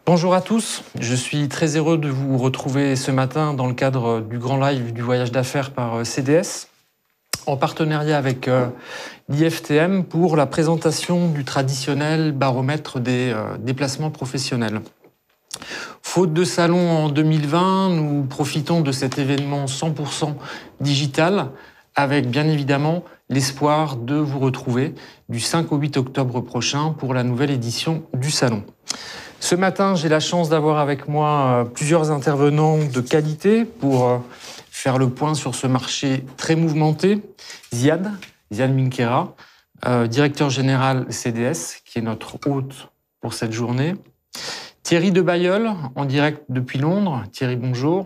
Bonjour à tous, je suis très heureux de vous retrouver ce matin dans le cadre du grand live du voyage d'affaires par CDS, en partenariat avec l'IFTM pour la présentation du traditionnel baromètre des déplacements professionnels. Faute de salon en 2020, nous profitons de cet événement 100% digital avec bien évidemment l'espoir de vous retrouver du 5 au 8 octobre prochain pour la nouvelle édition du salon. Ce matin, j'ai la chance d'avoir avec moi plusieurs intervenants de qualité pour faire le point sur ce marché très mouvementé. Ziad Minkera, directeur général CDS, qui est notre hôte pour cette journée. Thierry de Bailleul, en direct depuis Londres. Thierry, bonjour.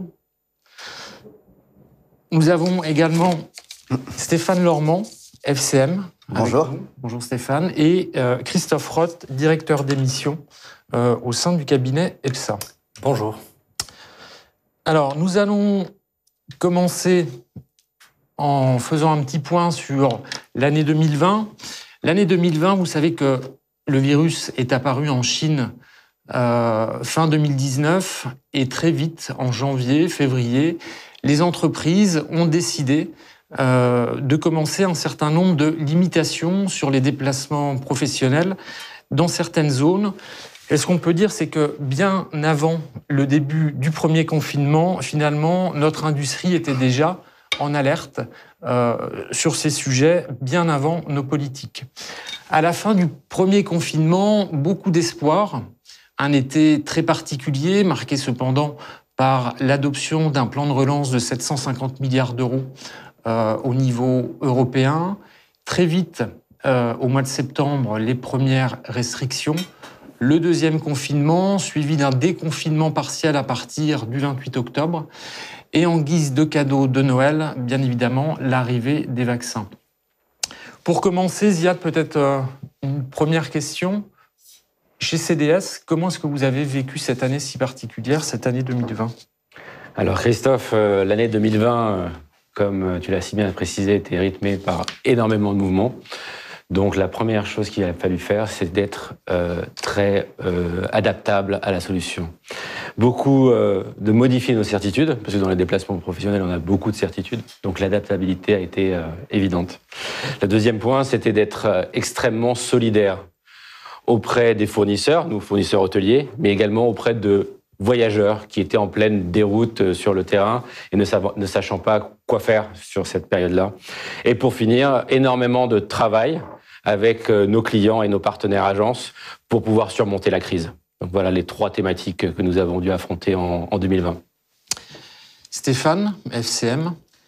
Nous avons également Stéphane Lormand, FCM. Bonjour. Bonjour Stéphane. Et Christophe Roth, directeur d'émission au sein du cabinet EPSA. Bonjour. Alors, nous allons commencer en faisant un petit point sur l'année 2020. L'année 2020, vous savez que le virus est apparu en Chine fin 2019 et très vite, en janvier, février, les entreprises ont décidé de commencer un certain nombre de limitations sur les déplacements professionnels dans certaines zones. Et ce qu'on peut dire, c'est que bien avant le début du premier confinement, finalement, notre industrie était déjà en alerte sur ces sujets, bien avant nos politiques. À la fin du premier confinement, beaucoup d'espoir. Un été très particulier, marqué cependant par l'adoption d'un plan de relance de 750 milliards d'euros au niveau européen. Très vite, au mois de septembre, les premières restrictions. Le deuxième confinement, suivi d'un déconfinement partiel à partir du 28 octobre. Et en guise de cadeau de Noël, bien évidemment, l'arrivée des vaccins. Pour commencer, Ziad, peut-être une première question. Chez CDS, comment est-ce que vous avez vécu cette année si particulière, cette année 2020 ? Alors Christophe, l'année 2020, comme tu l'as si bien précisé, était rythmée par énormément de mouvements. Donc la première chose qu'il a fallu faire, c'est d'être très adaptable à la solution. Beaucoup de modifier nos certitudes, parce que dans les déplacements professionnels, on a beaucoup de certitudes. Donc l'adaptabilité a été évidente. Le deuxième point, c'était d'être extrêmement solidaire auprès des fournisseurs, nous fournisseurs hôteliers, mais également auprès de voyageurs qui étaient en pleine déroute sur le terrain et ne sachant pas quoi faire sur cette période-là. Et pour finir, énormément de travail avec nos clients et nos partenaires agences pour pouvoir surmonter la crise. Donc voilà les trois thématiques que nous avons dû affronter en 2020. Stéphane, FCM.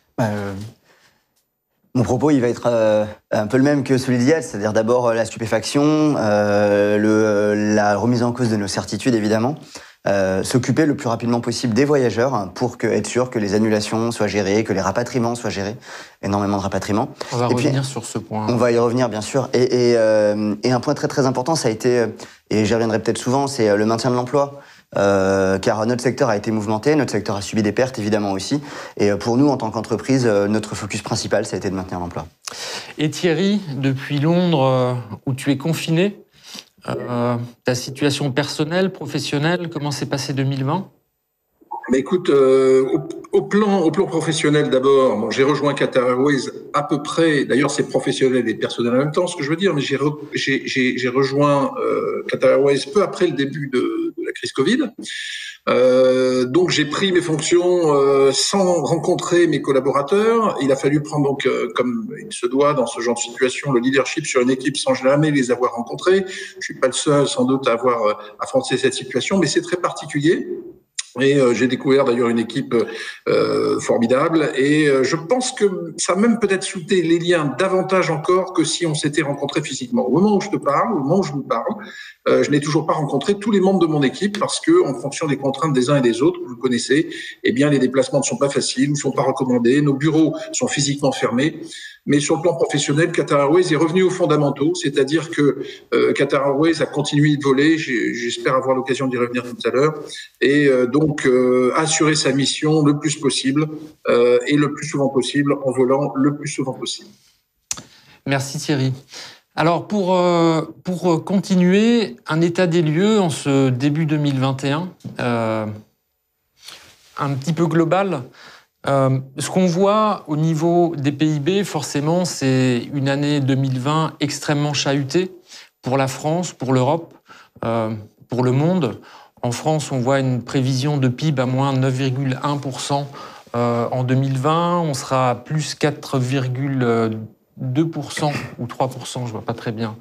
Mon propos, il va être un peu le même que celui d'Iliad, c'est-à-dire d'abord la stupéfaction, la remise en cause de nos certitudes, évidemment, s'occuper le plus rapidement possible des voyageurs pour être sûr que les annulations soient gérées, que les rapatriements soient gérés, énormément de rapatriements. On va revenir sur ce point. On va y revenir, bien sûr. Et un point très très important, ça a été, et j'y reviendrai peut-être souvent, c'est le maintien de l'emploi. Car notre secteur a été mouvementé, notre secteur a subi des pertes évidemment aussi. Et pour nous, en tant qu'entreprise, notre focus principal, ça a été de maintenir l'emploi. Et Thierry, depuis Londres, où tu es confiné, ta situation personnelle, professionnelle, comment s'est passé 2020 ? Mais écoute, au plan professionnel d'abord, j'ai rejoint Qatar Airways à peu près, d'ailleurs c'est professionnel et personnel en même temps, ce que je veux dire, mais j'ai rejoint Qatar Airways peu après le début de la crise Covid. Donc j'ai pris mes fonctions sans rencontrer mes collaborateurs. Il a fallu prendre donc, comme il se doit dans ce genre de situation, le leadership sur une équipe sans jamais les avoir rencontrés. Je suis pas le seul sans doute à avoir affronté cette situation, mais c'est très particulier. Et j'ai découvert d'ailleurs une équipe formidable et je pense que ça a même peut-être soudé les liens davantage encore que si on s'était rencontrés physiquement. Au moment où je te parle, au moment où je vous parle, je n'ai toujours pas rencontré tous les membres de mon équipe parce que, en fonction des contraintes des uns et des autres, vous connaissez, eh bien les déplacements ne sont pas faciles, ne sont pas recommandés, nos bureaux sont physiquement fermés. Mais sur le plan professionnel, Qatar Airways est revenu aux fondamentaux, c'est-à-dire que Qatar Airways a continué de voler, j'espère avoir l'occasion d'y revenir tout à l'heure, et donc assurer sa mission le plus possible et le plus souvent possible en volant le plus souvent possible. Merci Thierry. Alors, pour continuer, un état des lieux en ce début 2021, un petit peu global. Ce qu'on voit au niveau des PIB, forcément, c'est une année 2020 extrêmement chahutée pour la France, pour l'Europe, pour le monde. En France, on voit une prévision de PIB à moins 9,1% en 2020. On sera à plus 4,2% ou 3%, je vois pas très bien,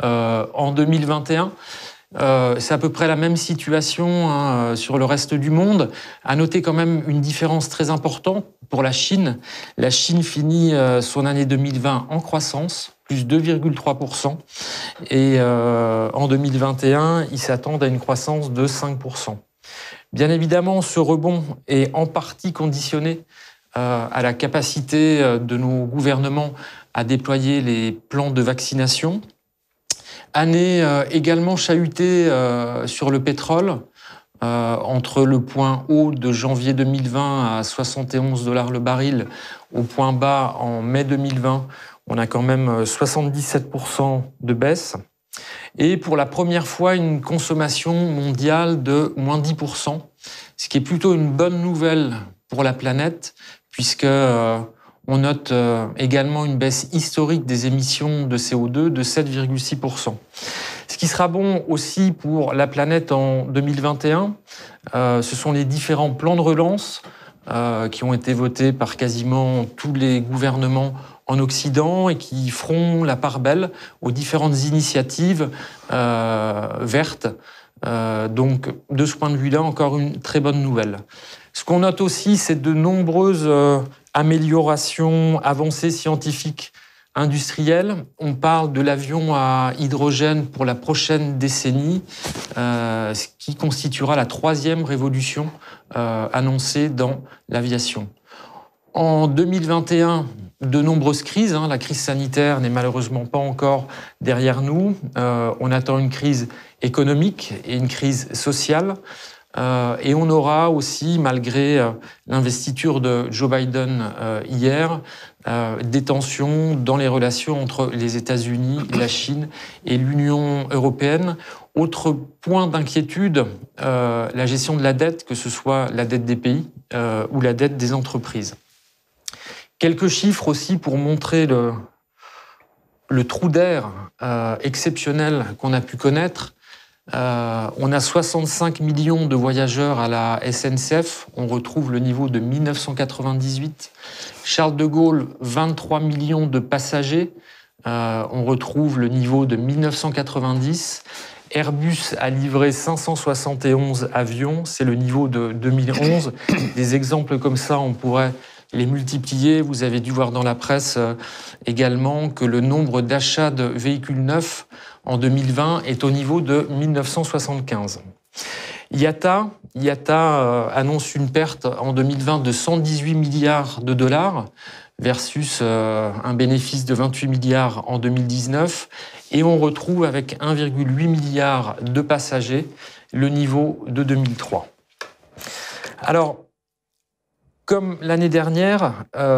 en 2021. C'est à peu près la même situation sur le reste du monde. À noter quand même une différence très importante pour la Chine. La Chine finit son année 2020 en croissance, plus 2,3%. Et en 2021, ils s'attendent à une croissance de 5%. Bien évidemment, ce rebond est en partie conditionné à la capacité de nos gouvernements à déployer les plans de vaccination. Année également chahutée sur le pétrole, entre le point haut de janvier 2020 à 71 $ le baril, au point bas en mai 2020, on a quand même 77% de baisse. Et pour la première fois, une consommation mondiale de moins 10%, ce qui est plutôt une bonne nouvelle pour la planète, puisque on note également une baisse historique des émissions de CO2 de 7,6%. Ce qui sera bon aussi pour la planète en 2021, ce sont les différents plans de relance qui ont été votés par quasiment tous les gouvernements en Occident et qui feront la part belle aux différentes initiatives vertes. Donc, de ce point de vue-là, encore une très bonne nouvelle. Ce qu'on note aussi, c'est de nombreuses améliorations, avancées scientifiques industrielles. On parle de l'avion à hydrogène pour la prochaine décennie, ce qui constituera la 3e révolution annoncée dans l'aviation. En 2021, de nombreuses crises. La crise sanitaire n'est malheureusement pas encore derrière nous. On attend une crise économique et une crise sociale. Et on aura aussi, malgré l'investiture de Joe Biden hier, des tensions dans les relations entre les États-Unis, la Chine et l'Union européenne. Autre point d'inquiétude, la gestion de la dette, que ce soit la dette des pays ou la dette des entreprises. Quelques chiffres aussi pour montrer le trou d'air exceptionnel qu'on a pu connaître. On a 65 millions de voyageurs à la SNCF. On retrouve le niveau de 1998. Charles de Gaulle, 23 millions de passagers. On retrouve le niveau de 1990. Airbus a livré 571 avions. C'est le niveau de 2011. Des exemples comme ça, on pourrait les multiplier. Vous avez dû voir dans la presse également que le nombre d'achats de véhicules neufs en 2020 est au niveau de 1975. IATA annonce une perte en 2020 de 118 milliards de dollars versus un bénéfice de 28 milliards en 2019. Et on retrouve avec 1,8 milliard de passagers le niveau de 2003. Alors, comme l'année dernière,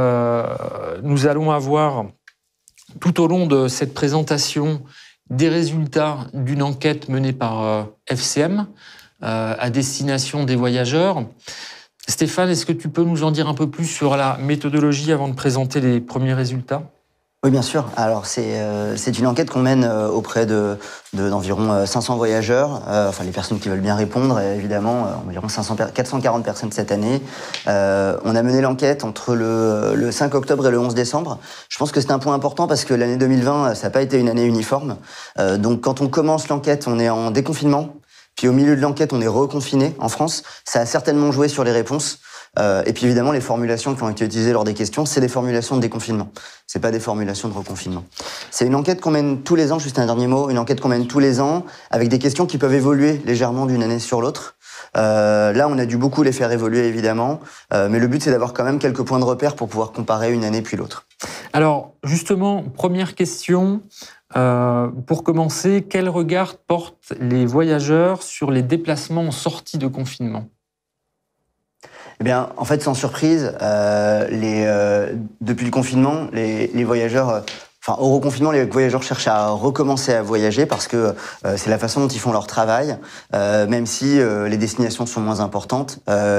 nous allons avoir tout au long de cette présentation des résultats d'une enquête menée par FCM à destination des voyageurs. Stéphane, est-ce que tu peux nous en dire un peu plus sur la méthodologie avant de présenter les premiers résultats ? Oui, bien sûr. Alors, c'est une enquête qu'on mène auprès d'environ 500 voyageurs, enfin les personnes qui veulent bien répondre, évidemment, environ 440 personnes cette année. On a mené l'enquête entre le 5 octobre et le 11 décembre. Je pense que c'est un point important parce que l'année 2020, ça n'a pas été une année uniforme. Donc, quand on commence l'enquête, on est en déconfinement. Puis au milieu de l'enquête, on est reconfiné en France. Ça a certainement joué sur les réponses. Et puis évidemment, les formulations qui ont été utilisées lors des questions, c'est des formulations de déconfinement. C'est pas des formulations de reconfinement. C'est une enquête qu'on mène tous les ans, juste un dernier mot, une enquête qu'on mène tous les ans, avec des questions qui peuvent évoluer légèrement d'une année sur l'autre. Là, on a dû beaucoup les faire évoluer, évidemment. Mais le but, c'est d'avoir quand même quelques points de repère pour pouvoir comparer une année puis l'autre. Alors, justement, première question. Pour commencer, quel regard portent les voyageurs sur les déplacements en sortie de confinement ? Eh bien, en fait, sans surprise, depuis le confinement, les voyageurs au reconfinement, les voyageurs cherchent à recommencer à voyager parce que c'est la façon dont ils font leur travail, même si les destinations sont moins importantes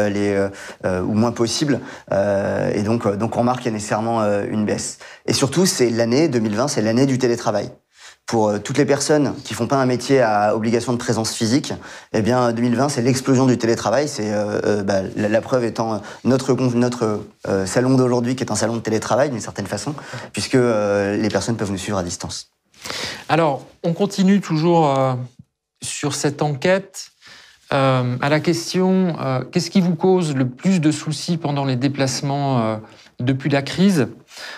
ou moins possibles. Et donc on remarque qu'il y a nécessairement une baisse. Et surtout, c'est l'année 2020, c'est l'année du télétravail. Pour toutes les personnes qui font pas un métier à obligation de présence physique, eh bien 2020 c'est l'explosion du télétravail. C'est la preuve étant notre salon d'aujourd'hui qui est un salon de télétravail d'une certaine façon, puisque les personnes peuvent nous suivre à distance. Alors on continue toujours sur cette enquête. À la question qu'est-ce qui vous cause le plus de soucis pendant les déplacements depuis la crise?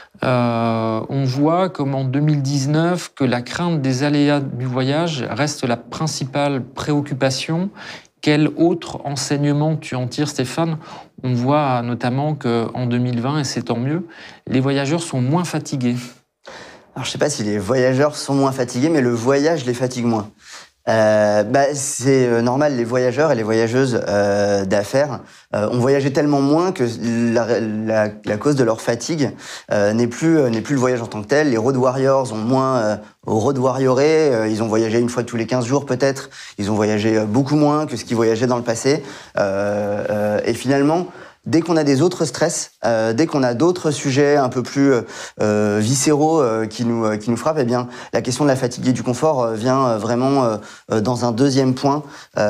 On voit comme en 2019 que la crainte des aléas du voyage reste la principale préoccupation. Quel autre enseignement tu en tires, Stéphane? On voit notamment qu'en 2020, et c'est tant mieux, les voyageurs sont moins fatigués. Alors je ne sais pas si les voyageurs sont moins fatigués, mais le voyage les fatigue moins. C'est normal, les voyageurs et les voyageuses d'affaires ont voyagé tellement moins que la cause de leur fatigue n'est plus le voyage en tant que tel. Les road warriors ont moins road warrioré, ils ont voyagé une fois tous les 15 jours peut-être, ils ont voyagé beaucoup moins que ce qu'ils voyageaient dans le passé. Et finalement, dès qu'on a des autres stress, dès qu'on a d'autres sujets un peu plus viscéraux qui nous frappent, eh bien, la question de la fatigue et du confort vient vraiment dans un deuxième point.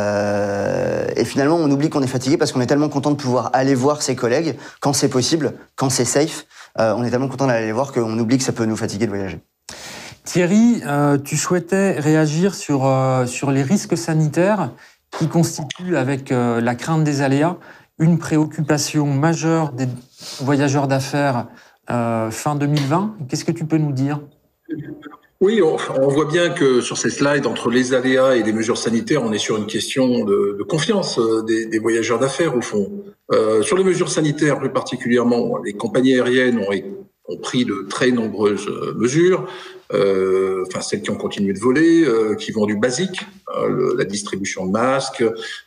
Et finalement, on oublie qu'on est fatigué parce qu'on est tellement content de pouvoir aller voir ses collègues quand c'est possible, quand c'est safe. On est tellement content d'aller les voir qu'on oublie que ça peut nous fatiguer de voyager. Thierry, tu souhaitais réagir sur les risques sanitaires qui constituent, avec la crainte des aléas, une préoccupation majeure des voyageurs d'affaires fin 2020. Qu'est-ce que tu peux nous dire? Oui, on voit bien que sur ces slides, entre les aléas et les mesures sanitaires, on est sur une question de confiance des voyageurs d'affaires, au fond. Sur les mesures sanitaires, plus particulièrement, les compagnies aériennes ont pris de très nombreuses mesures, celles qui ont continué de voler, qui vont du basique, la distribution de masques,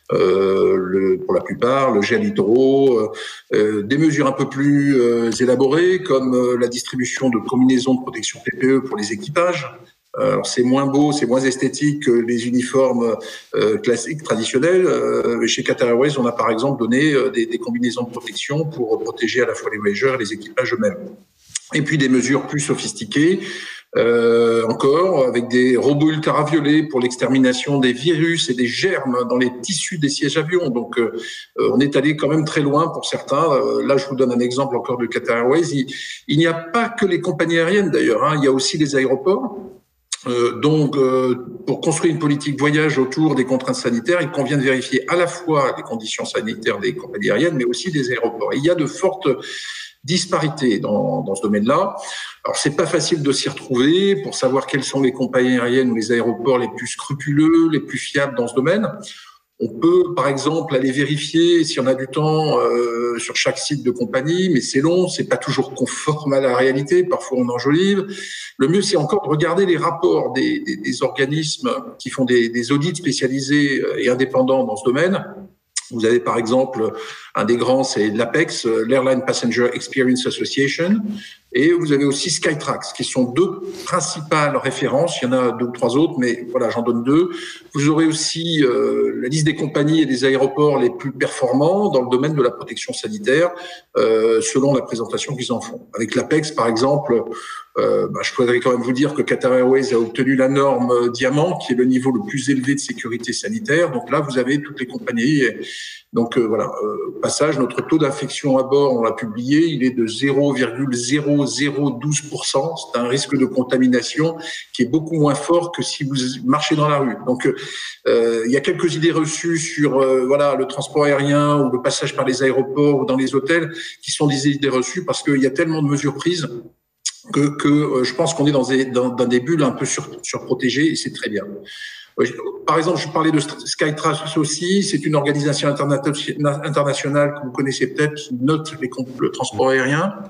pour la plupart, le gel hydro, des mesures un peu plus élaborées comme la distribution de combinaisons de protection PPE pour les équipages. Alors c'est moins beau, c'est moins esthétique que les uniformes classiques, traditionnels. Chez Qatar Airways, on a par exemple donné des combinaisons de protection pour protéger à la fois les voyageurs et les équipages eux-mêmes. Et puis des mesures plus sophistiquées, encore avec des robots ultraviolets pour l'extermination des virus et des germes dans les tissus des sièges avions. Donc on est allé quand même très loin pour certains. Là, je vous donne un exemple encore de Qatar Airways. Il n'y a pas que les compagnies aériennes d'ailleurs, il y a aussi les aéroports. Donc, pour construire une politique voyage autour des contraintes sanitaires, il convient de vérifier à la fois les conditions sanitaires des compagnies aériennes, mais aussi des aéroports. Et il y a de fortes disparités dans ce domaine-là. Alors, c'est pas facile de s'y retrouver pour savoir quelles sont les compagnies aériennes ou les aéroports les plus scrupuleux, les plus fiables dans ce domaine. On peut, par exemple, aller vérifier si on a du temps sur chaque site de compagnie, mais c'est long, c'est pas toujours conforme à la réalité. Parfois, on enjolive. Le mieux, c'est encore de regarder les rapports des organismes qui font des audits spécialisés et indépendants dans ce domaine. Vous avez par exemple un des grands, c'est l'APEX, l'Airline Passenger Experience Association, et vous avez aussi Skytrax, qui sont deux principales références. Il y en a deux ou trois autres, mais voilà, j'en donne deux. Vous aurez aussi la liste des compagnies et des aéroports les plus performants dans le domaine de la protection sanitaire, selon la présentation qu'ils en font. Avec l'APEX, par exemple, je pourrais quand même vous dire que Qatar Airways a obtenu la norme Diamant, qui est le niveau le plus élevé de sécurité sanitaire. Donc là, vous avez toutes les compagnies. Donc voilà, au passage, notre taux d'infection à bord, on l'a publié, il est de 0,0012%. C'est un risque de contamination qui est beaucoup moins fort que si vous marchez dans la rue. Donc il y a quelques idées reçues sur le transport aérien ou le passage par les aéroports ou dans les hôtels qui sont des idées reçues parce qu'il y a tellement de mesures prises que je pense qu'on est dans des bulles un peu surprotégées et c'est très bien. Par exemple, je parlais de Skytrax aussi. C'est une organisation internationale que vous connaissez peut-être qui note le transport aérien.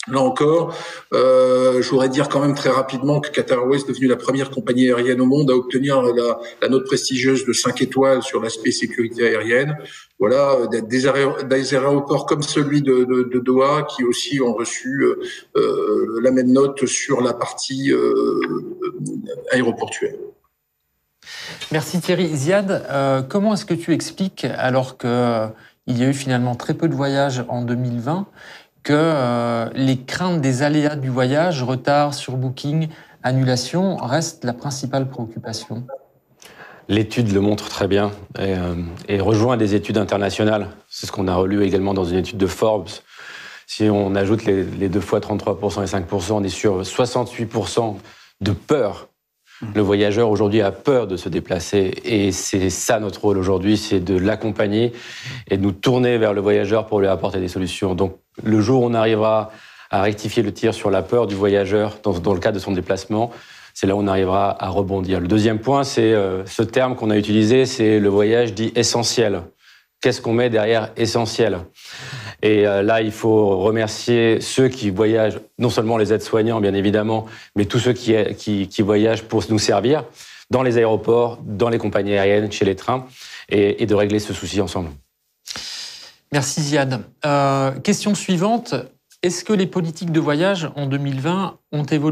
Là encore, je voudrais dire quand même très rapidement que Qatar Airways est devenue la première compagnie aérienne au monde à obtenir la note prestigieuse de 5 étoiles sur l'aspect sécurité aérienne. Voilà, des aéroports comme celui de Doha qui aussi ont reçu la même note sur la partie aéroportuaire. Merci Thierry. Ziad, comment est-ce que tu expliques, alors qu'il y a eu finalement très peu de voyages en 2020, que les craintes des aléas du voyage, retard sur booking, annulation, restent la principale préoccupation? L'étude le montre très bien et rejoint des études internationales. C'est ce qu'on a relu également dans une étude de Forbes. Si on ajoute les 2 fois 33% et 5%, on est sur 68% de peur. Le voyageur aujourd'hui a peur de se déplacer et c'est ça notre rôle aujourd'hui, c'est de l'accompagner et de nous tourner vers le voyageur pour lui apporter des solutions. Donc le jour où on arrivera à rectifier le tir sur la peur du voyageur dans le cadre de son déplacement, c'est là où on arrivera à rebondir. Le deuxième point, c'est ce terme qu'on a utilisé, c'est le voyage dit essentiel. Qu'est-ce qu'on met derrière essentiel ? Et là, il faut remercier ceux qui voyagent, non seulement les aides-soignants, bien évidemment, mais tous ceux qui voyagent pour nous servir dans les aéroports, dans les compagnies aériennes, chez les trains, et de régler ce souci ensemble. Merci Ziad. Question suivante. Est-ce que les politiques de voyage en 2020 ont évolué ?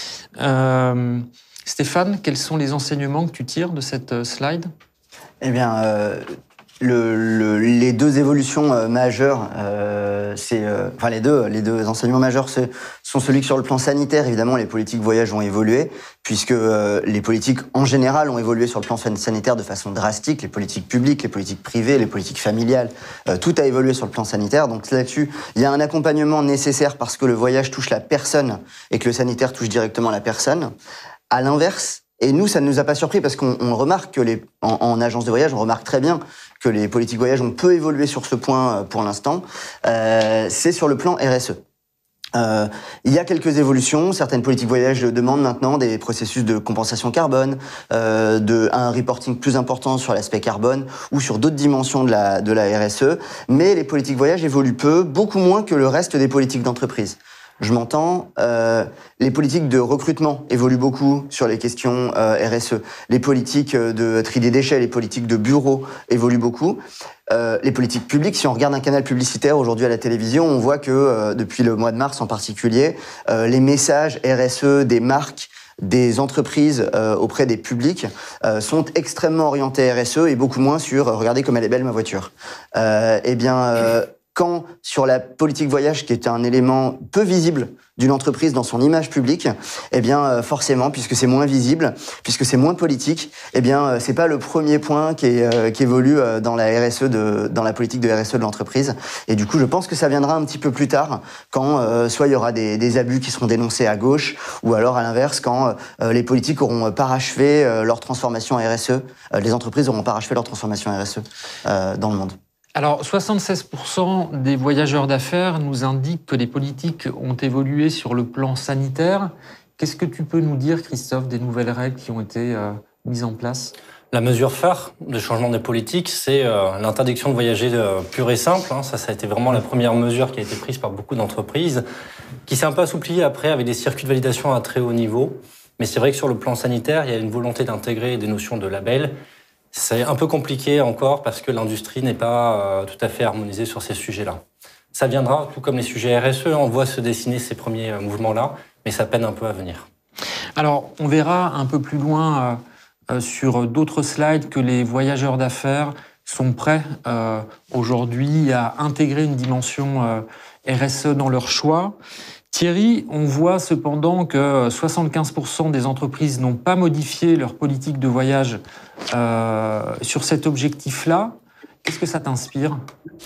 Stéphane, quels sont les enseignements que tu tires de cette slide ? Eh bien, les deux évolutions majeures, les deux enseignements majeurs sont celui que sur le plan sanitaire, évidemment, les politiques voyage ont évolué, puisque les politiques en général ont évolué sur le plan sanitaire de façon drastique, les politiques publiques, les politiques privées, les politiques familiales, tout a évolué sur le plan sanitaire. Donc là-dessus, il y a un accompagnement nécessaire parce que le voyage touche la personne et que le sanitaire touche directement la personne. À l'inverse, et nous, ça ne nous a pas surpris parce qu'on remarque que en agence de voyage, on remarque très bien que les politiques voyage ont peu évolué sur ce point pour l'instant. C'est sur le plan RSE. Il y a quelques évolutions. Certaines politiques voyage demandent maintenant des processus de compensation carbone, un reporting plus important sur l'aspect carbone ou sur d'autres dimensions de la RSE. Mais les politiques voyage évoluent peu, beaucoup moins que le reste des politiques d'entreprise. Je m'entends, les politiques de recrutement évoluent beaucoup sur les questions RSE. Les politiques de tri des déchets, les politiques de bureau évoluent beaucoup. Les politiques publiques, si on regarde un canal publicitaire aujourd'hui à la télévision, on voit que depuis le mois de mars en particulier, les messages RSE des marques, des entreprises auprès des publics sont extrêmement orientés RSE et beaucoup moins sur « regardez comme elle est belle ma voiture ». Quand sur la politique voyage, qui est un élément peu visible d'une entreprise dans son image publique, eh bien forcément, puisque c'est moins visible, puisque c'est moins politique, eh bien c'est pas le premier point qui évolue dans la RSE dans la politique de RSE de l'entreprise. Et du coup, je pense que ça viendra un petit peu plus tard, quand soit il y aura des abus qui seront dénoncés à gauche, ou alors à l'inverse, quand les politiques auront parachevé leur transformation RSE, les entreprises auront parachevé leur transformation RSE dans le monde. Alors, 76% des voyageurs d'affaires nous indiquent que les politiques ont évolué sur le plan sanitaire. Qu'est-ce que tu peux nous dire, Christophe, des nouvelles règles qui ont été mises en place ? La mesure phare du changement des politiques, c'est l'interdiction de voyager pure et simple. Ça a été vraiment la première mesure qui a été prise par beaucoup d'entreprises, qui s'est un peu assouplie après avec des circuits de validation à très haut niveau. Mais c'est vrai que sur le plan sanitaire, il y a une volonté d'intégrer des notions de label. C'est un peu compliqué encore parce que l'industrie n'est pas tout à fait harmonisée sur ces sujets-là. Ça viendra, tout comme les sujets RSE, on voit se dessiner ces premiers mouvements-là, mais ça peine un peu à venir. Alors, on verra un peu plus loin sur d'autres slides que les voyageurs d'affaires sont prêts aujourd'hui à intégrer une dimension RSE dans leur choix. Thierry, on voit cependant que 75% des entreprises n'ont pas modifié leur politique de voyage sur cet objectif-là. Qu'est-ce que ça t'inspire ?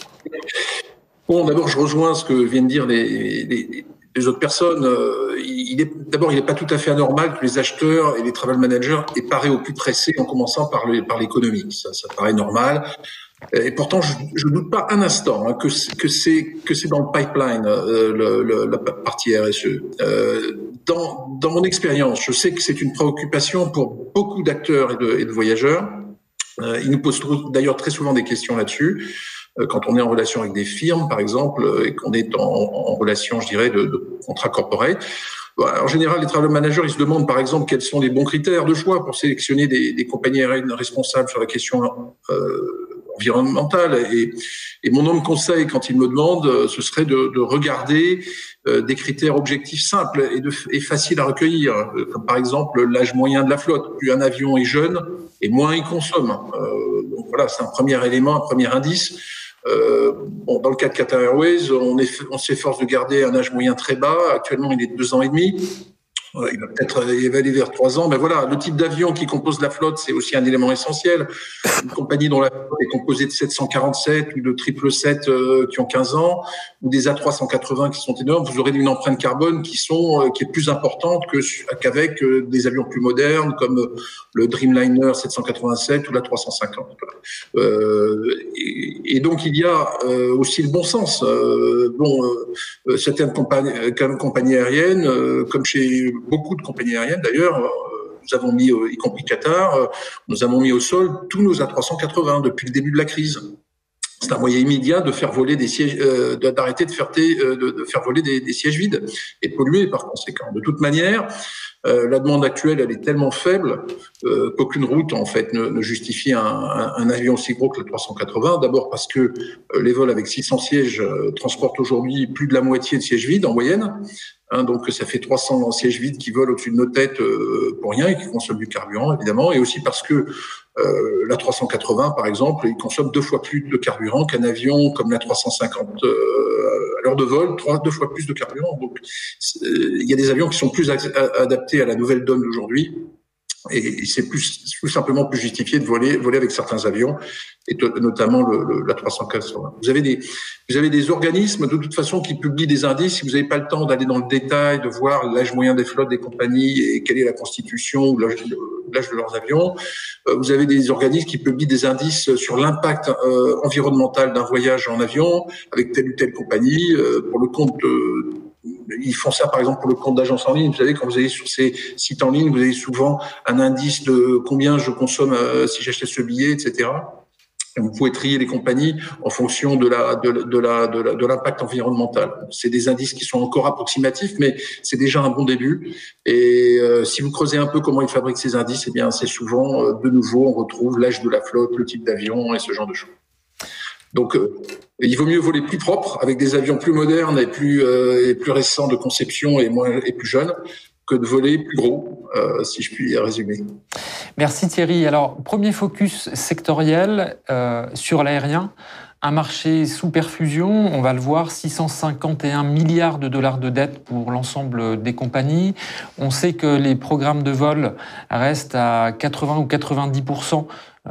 Bon, d'abord, je rejoins ce que viennent dire les autres personnes. Il n'est pas tout à fait anormal que les acheteurs et les travel managers aient paré au plus pressé en commençant par l'économie. Ça paraît normal. Et pourtant, je ne doute pas un instant que c'est dans le pipeline la partie RSE. Dans mon expérience, je sais que c'est une préoccupation pour beaucoup d'acteurs et de voyageurs. Ils nous posent d'ailleurs très souvent des questions là-dessus. quand on est en relation avec des firmes, par exemple, et qu'on est en relation, je dirais, de contrat corporate. En général, les travel managers, ils se demandent, par exemple, quels sont les bons critères de choix pour sélectionner des compagnies aériennes responsables sur la question environnementale. Et mon homme conseil, quand il me demande, ce serait de regarder des critères objectifs simples et faciles à recueillir, comme par exemple l'âge moyen de la flotte. Plus un avion est jeune, et moins il consomme. Donc voilà, c'est un premier élément, un premier indice. Dans le cas de Qatar Airways, on s'efforce de garder un âge moyen très bas. Actuellement, il est de 2 ans et demi. Il va peut-être aller vers 3 ans, mais voilà, le type d'avion qui compose la flotte, c'est aussi un élément essentiel. Une compagnie dont la flotte est composée de 747 ou de 777 qui ont 15 ans, ou des A380 qui sont énormes, vous aurez une empreinte carbone qui est plus importante qu'avec des avions plus modernes comme le Dreamliner 787 ou la 350. Et donc il y a aussi le bon sens. Certaines compagnies aériennes, comme chez beaucoup de compagnies aériennes d'ailleurs, nous avons mis, y compris Qatar, nous avons mis au sol tous nos A380 depuis le début de la crise. C'est un moyen immédiat de faire voler des sièges, d'arrêter de faire voler des sièges vides et de polluer par conséquent. De toute manière, la demande actuelle, elle est tellement faible qu'aucune route en fait ne justifie un avion aussi gros que le 380. D'abord parce que les vols avec 600 sièges transportent aujourd'hui plus de la moitié de sièges vides en moyenne. Donc ça fait 300 sièges vides qui volent au-dessus de nos têtes pour rien et qui consomment du carburant évidemment, et aussi parce que la 380 par exemple, il consomme 2 fois plus de carburant qu'un avion comme la 350 à l'heure de vol, 2 fois plus de carburant. Donc il y a des avions qui sont plus adaptés à la nouvelle donne d'aujourd'hui. Et c'est tout simplement plus justifié de voler avec certains avions, et notamment la 380. Vous avez des organismes de toute façon qui publient des indices. Si vous n'avez pas le temps d'aller dans le détail, de voir l'âge moyen des flottes des compagnies et quelle est la constitution ou l'âge de leurs avions, vous avez des organismes qui publient des indices sur l'impact environnemental d'un voyage en avion avec telle ou telle compagnie pour le compte ils font ça, par exemple, pour le compte d'agences en ligne. Vous savez, quand vous allez sur ces sites en ligne, vous avez souvent un indice de combien je consomme si j'achète ce billet, etc. Et vous pouvez trier les compagnies en fonction de l'impact environnemental. C'est des indices qui sont encore approximatifs, mais c'est déjà un bon début. Et si vous creusez un peu comment ils fabriquent ces indices, eh bien, c'est souvent, de nouveau, on retrouve l'âge de la flotte, le type d'avion et ce genre de choses. Donc, il vaut mieux voler plus propre avec des avions plus modernes et plus récents de conception et plus jeunes que de voler plus gros, si je puis résumer. Merci Thierry. Alors, premier focus sectoriel sur l'aérien. Un marché sous perfusion, on va le voir, 651 milliards de dollars de dettes pour l'ensemble des compagnies. On sait que les programmes de vol restent à 80 ou 90%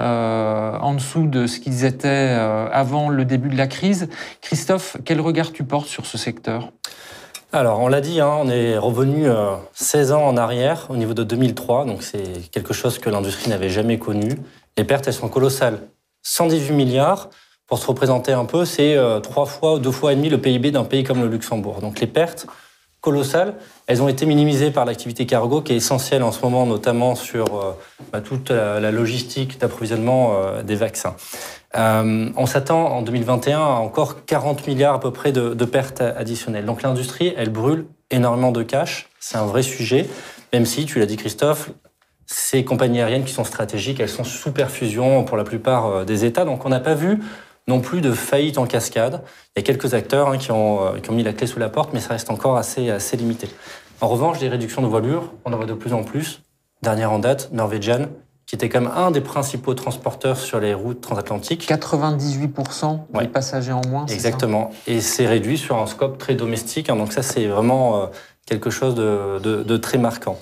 en dessous de ce qu'ils étaient avant le début de la crise. Christophe, quel regard tu portes sur ce secteur ? Alors, on l'a dit, on est revenu 16 ans en arrière au niveau de 2003, donc c'est quelque chose que l'industrie n'avait jamais connu. Les pertes, elles sont colossales. 118 milliards, pour se représenter un peu, c'est 3 fois ou 2 fois et demi le PIB d'un pays comme le Luxembourg. Donc les pertes colossales, elles ont été minimisées par l'activité cargo qui est essentielle en ce moment, notamment sur toute la logistique d'approvisionnement des vaccins. On s'attend en 2021 à encore 40 milliards à peu près de pertes additionnelles. Donc l'industrie, elle brûle énormément de cash, c'est un vrai sujet, même si, tu l'as dit Christophe, ces compagnies aériennes qui sont stratégiques, elles sont sous perfusion pour la plupart des États, donc on n'a pas vu non plus de faillite en cascade. Il y a quelques acteurs qui ont mis la clé sous la porte, mais ça reste encore assez limité. En revanche, des réductions de voilure, on en voit de plus en plus. Dernière en date, Norwegian, qui était quand même un des principaux transporteurs sur les routes transatlantiques. 98% des passagers en moins, c'est exactement. Ça ? Et c'est réduit sur un scope très domestique. Donc ça, c'est vraiment quelque chose de très marquant.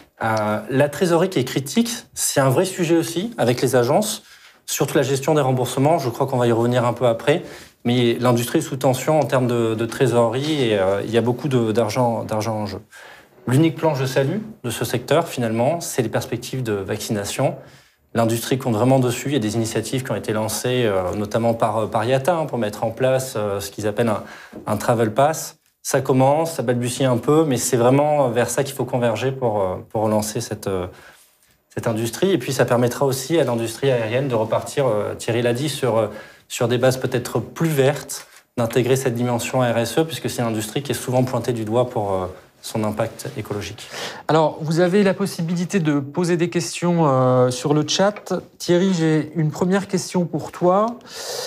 La trésorerie qui est critique, c'est un vrai sujet aussi avec les agences. Surtout la gestion des remboursements, je crois qu'on va y revenir un peu après. Mais l'industrie est sous tension en termes de trésorerie et il y a beaucoup d'argent en jeu. L'unique plan je salue de ce secteur, finalement, c'est les perspectives de vaccination. L'industrie compte vraiment dessus. Il y a des initiatives qui ont été lancées, notamment par IATA, pour mettre en place ce qu'ils appellent un travel pass. Ça commence, ça balbutie un peu, mais c'est vraiment vers ça qu'il faut converger pour relancer cette industrie. Et puis, ça permettra aussi à l'industrie aérienne de repartir, Thierry l'a dit, sur sur des bases peut-être plus vertes, d'intégrer cette dimension RSE, puisque c'est une industrie qui est souvent pointée du doigt pour son impact écologique. Alors, vous avez la possibilité de poser des questions sur le chat. Thierry, j'ai une première question pour toi.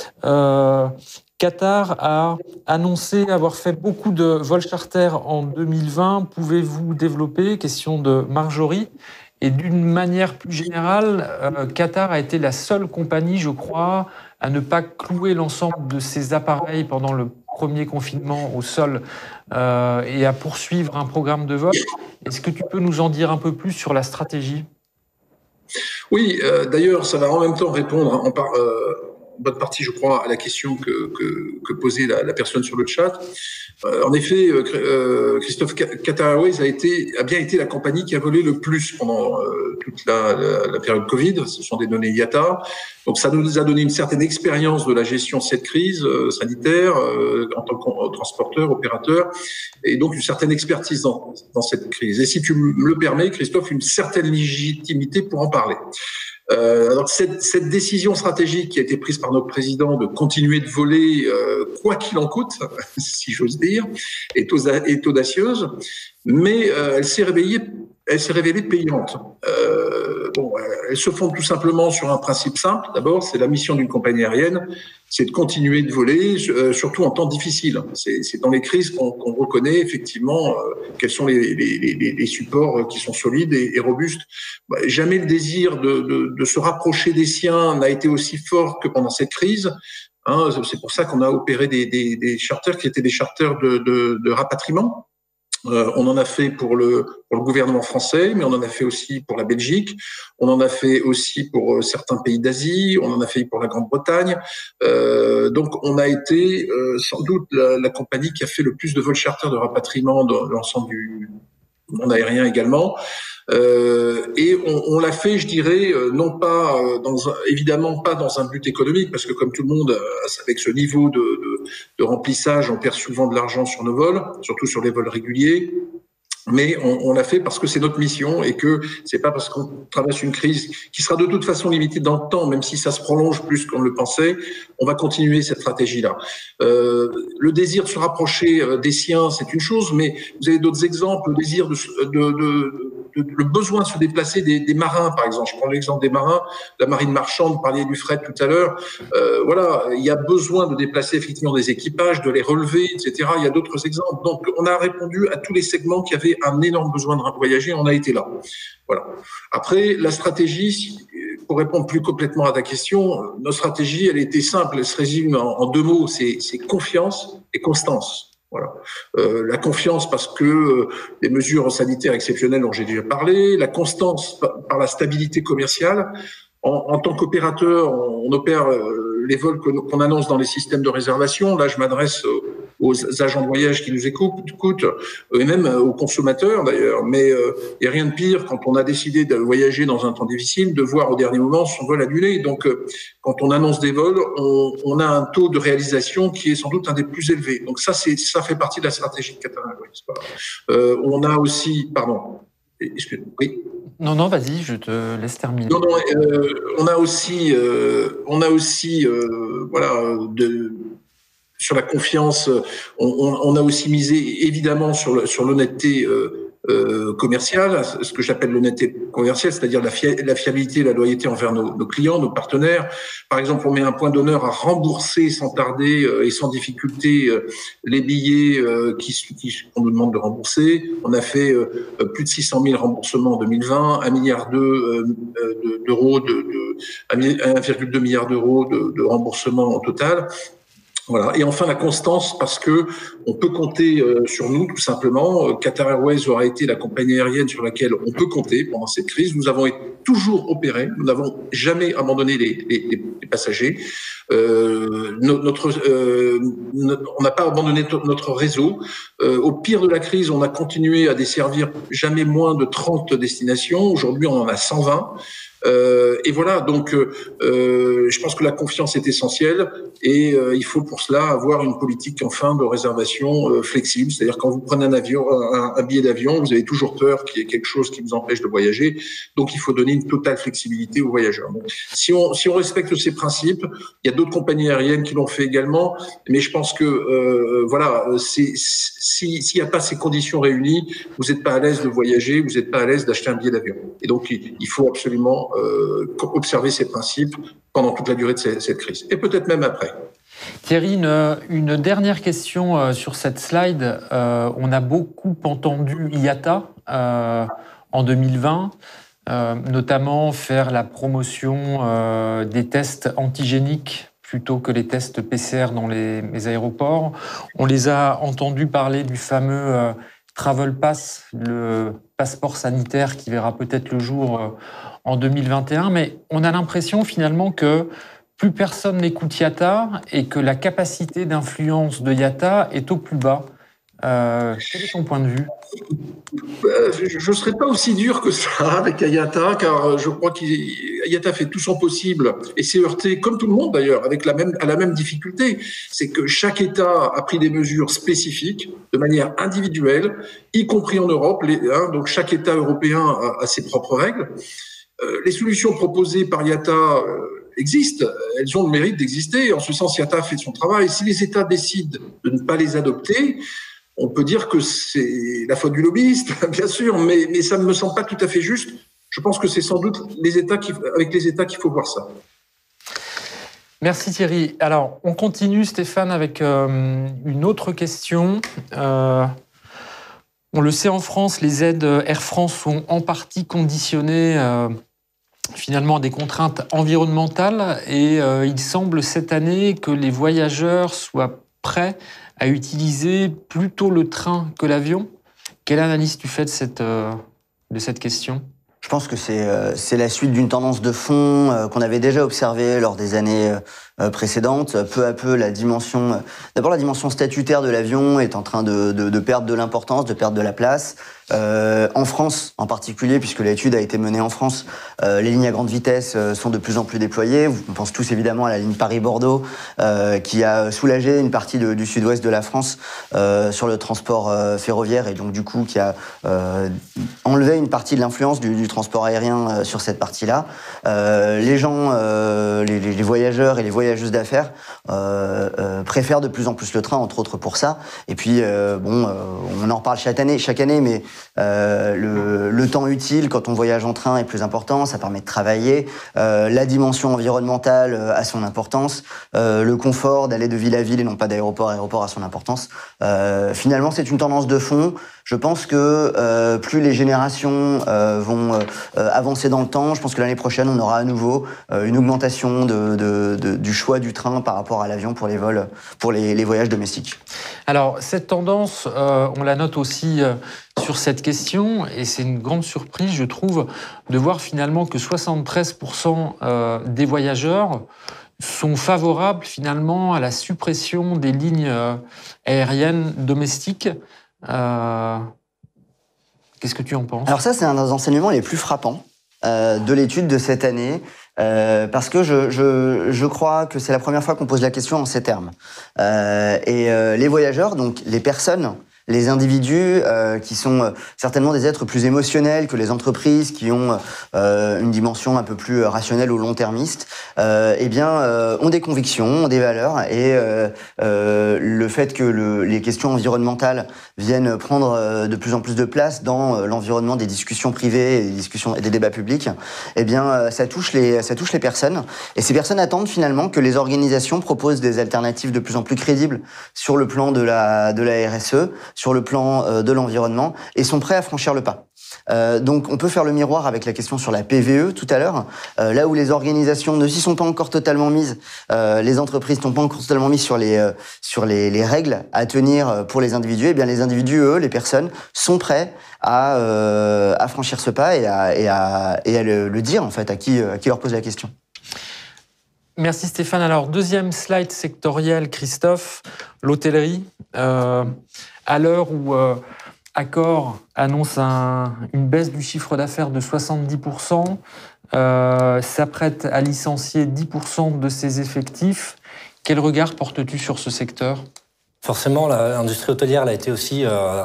Qatar a annoncé avoir fait beaucoup de vols charter en 2020. Pouvez-vous développer? Question de Marjorie. Et d'une manière plus générale, Qatar a été la seule compagnie, je crois, à ne pas clouer l'ensemble de ses appareils pendant le premier confinement au sol et à poursuivre un programme de vol. Est-ce que tu peux nous en dire un peu plus sur la stratégie? Oui, d'ailleurs, ça va en même temps répondre en bonne partie, je crois, à la question que posait la personne sur le chat. En effet, Christophe, Qatar Airways a bien été la compagnie qui a volé le plus pendant toute la période Covid. Ce sont des données IATA. Donc, ça nous a donné une certaine expérience de la gestion de cette crise sanitaire en tant que transporteur, opérateur, et donc une certaine expertise dans cette crise. Et si tu me le permets, Christophe, une certaine légitimité pour en parler. Alors cette décision stratégique qui a été prise par notre président de continuer de voler quoi qu'il en coûte, si j'ose dire, est audacieuse, mais elle s'est révélée payante. Elle se fonde tout simplement sur un principe simple. D'abord, c'est la mission d'une compagnie aérienne, c'est de continuer de voler, surtout en temps difficile. C'est dans les crises qu'on reconnaît effectivement quels sont les supports qui sont solides et robustes. Jamais le désir de se rapprocher des siens n'a été aussi fort que pendant cette crise. C'est pour ça qu'on a opéré des charters qui étaient des charters de rapatriement. On en a fait pour le gouvernement français, mais on en a fait aussi pour la Belgique, on en a fait aussi pour certains pays d'Asie, on en a fait pour la Grande-Bretagne. Donc on a été sans doute la compagnie qui a fait le plus de vols charter de rapatriement dans l'ensemble du monde aérien également. Et on l'a fait, je dirais, non pas évidemment pas dans un but économique, parce que comme tout le monde, avec ce niveau de remplissage, on perd souvent de l'argent sur nos vols, surtout sur les vols réguliers. Mais on l'a fait parce que c'est notre mission et que c'est pas parce qu'on traverse une crise qui sera de toute façon limitée dans le temps, même si ça se prolonge plus qu'on le pensait, on va continuer cette stratégie-là. Le désir de se rapprocher des siens, c'est une chose, mais vous avez d'autres exemples. Le désir le besoin de se déplacer des marins, par exemple. Je prends l'exemple des marins, la marine marchande, vous parliez du fret tout à l'heure. Voilà, il y a besoin de déplacer effectivement des équipages, de les relever, etc. Il y a d'autres exemples. Donc, on a répondu à tous les segments qui avaient un énorme besoin de voyager. On a été là. Voilà. Après, la stratégie, pour répondre plus complètement à ta question, notre stratégie, elle était simple. Elle se résume en deux mots. C'est confiance et constance. Voilà. La confiance parce que les mesures sanitaires exceptionnelles dont j'ai déjà parlé, la constance par la stabilité commerciale. En tant qu'opérateur, on opère les vols qu'on annonce dans les systèmes de réservation. Là, je m'adresse aux agents de voyage qui nous écoutent, et même aux consommateurs d'ailleurs. Mais il n'y a rien de pire quand on a décidé de voyager dans un temps difficile, de voir au dernier moment son vol annulé. Donc, quand on annonce des vols, on a un taux de réalisation qui est sans doute un des plus élevés. Donc ça fait partie de la stratégie de Qatar Airways. On a aussi, pardon. Oui. Non, vas-y, je te laisse terminer. Non, on a aussi, voilà, sur la confiance, on a aussi misé évidemment sur l'honnêteté commerciale, ce que j'appelle l'honnêteté commerciale, c'est-à-dire la fiabilité, la loyauté envers nos clients, nos partenaires. Par exemple, on met un point d'honneur à rembourser sans tarder et sans difficulté les billets qu'on nous demande de rembourser. On a fait plus de 600 000 remboursements en 2020, 1,2 milliard d'euros 1,2 milliard d'euros de remboursements au total. Voilà. Et enfin, la constance, parce que on peut compter sur nous, tout simplement. Qatar Airways aura été la compagnie aérienne sur laquelle on peut compter pendant cette crise. Nous avons toujours opéré. Nous n'avons jamais abandonné les passagers. On n'a pas abandonné notre réseau. Au pire de la crise, on a continué à desservir jamais moins de 30 destinations. Aujourd'hui, on en a 120. Et voilà, donc je pense que la confiance est essentielle et il faut pour cela avoir une politique enfin de réservation flexible. C'est-à-dire quand vous prenez un billet d'avion, vous avez toujours peur qu'il y ait quelque chose qui vous empêche de voyager. Donc il faut donner une totale flexibilité aux voyageurs. Donc, si on respecte ces principes, il y a d'autres compagnies aériennes qui l'ont fait également, mais je pense que voilà, s'il n'y a pas ces conditions réunies, vous n'êtes pas à l'aise de voyager, vous n'êtes pas à l'aise d'acheter un billet d'avion. Et donc il faut absolument observer ces principes pendant toute la durée de cette crise, et peut-être même après. Thierry, une dernière question sur cette slide. On a beaucoup entendu IATA en 2020, notamment faire la promotion des tests antigéniques plutôt que les tests PCR dans les aéroports. On les a entendus parler du fameux Travel Pass, le passeport sanitaire qui verra peut-être le jour en 2021, mais on a l'impression finalement que plus personne n'écoute IATA et que la capacité d'influence de IATA est au plus bas. Quel est ton point de vue ? Je ne serais pas aussi dur que ça avec IATA, car je crois qu'IATA fait tout son possible et s'est heurté, comme tout le monde d'ailleurs, à la même difficulté. C'est que chaque État a pris des mesures spécifiques, de manière individuelle, y compris en Europe. Donc chaque État européen a ses propres règles. Les solutions proposées par IATA existent, elles ont le mérite d'exister. En ce sens, IATA fait son travail. Si les États décident de ne pas les adopter, on peut dire que c'est la faute du lobbyiste, bien sûr, mais ça ne me semble pas tout à fait juste. Je pense que c'est sans doute avec les États qu'il faut voir ça. Merci Thierry. Alors, on continue, Stéphane, avec une autre question. On le sait, en France, les aides Air France sont en partie conditionnées finalement à des contraintes environnementales et il semble cette année que les voyageurs soient prêts à utiliser plutôt le train que l'avion. Quelle analyse tu fais de cette question ? Je pense que c'est la suite d'une tendance de fond qu'on avait déjà observée lors des années précédentes. Peu à peu, d'abord la dimension statutaire de l'avion est en train de perdre de l'importance, de perdre de la place. En France, en particulier, puisque l'étude a été menée en France, les lignes à grande vitesse sont de plus en plus déployées. On pense tous évidemment à la ligne Paris-Bordeaux, qui a soulagé une partie du sud-ouest de la France sur le transport ferroviaire et donc du coup qui a enlevé une partie de l'influence du transport aérien sur cette partie-là. Les gens, les voyageurs et les voyageuses d'affaires préfèrent de plus en plus le train, entre autres pour ça. Et puis, on en reparle chaque année, mais le temps utile quand on voyage en train est plus important, ça permet de travailler. La dimension environnementale a son importance. Le confort d'aller de ville à ville et non pas d'aéroport à aéroport a son importance. Finalement, c'est une tendance de fond. Je pense que plus les générations vont avancer dans le temps, je pense que l'année prochaine, on aura à nouveau une augmentation du choix du train par rapport à l'avion pour les vols, pour les voyages domestiques. Alors, cette tendance, on la note aussi sur cette question, et c'est une grande surprise, je trouve, de voir finalement que 73% des voyageurs sont favorables finalement à la suppression des lignes aériennes domestiques. Qu'est-ce que tu en penses ? Alors ça, c'est un des enseignements les plus frappants de l'étude de cette année, parce que je crois que c'est la première fois qu'on pose la question en ces termes. Les voyageurs, donc les personnes, les individus qui sont certainement des êtres plus émotionnels que les entreprises, qui ont une dimension un peu plus rationnelle ou long-termiste, ont des convictions, ont des valeurs, et le fait que les questions environnementales viennent prendre de plus en plus de place dans l'environnement des discussions privées et des discussions et des débats publics, ça touche les personnes, et ces personnes attendent finalement que les organisations proposent des alternatives de plus en plus crédibles sur le plan de la RSE, sur le plan de l'environnement, et sont prêts à franchir le pas. Donc on peut faire le miroir avec la question sur la PVE tout à l'heure, là où les organisations ne s'y sont pas encore totalement mises, les entreprises n'ont pas encore totalement mis sur les règles à tenir pour les individus, et bien les individus, eux, les personnes, sont prêts à franchir ce pas et à le dire en fait à qui leur pose la question. Merci Stéphane. Alors, deuxième slide sectoriel, Christophe, l'hôtellerie. À l'heure où Accor annonce une baisse du chiffre d'affaires de 70%, s'apprête à licencier 10% de ses effectifs. Quel regard portes-tu sur ce secteur ? Forcément, l'industrie hôtelière elle a été aussi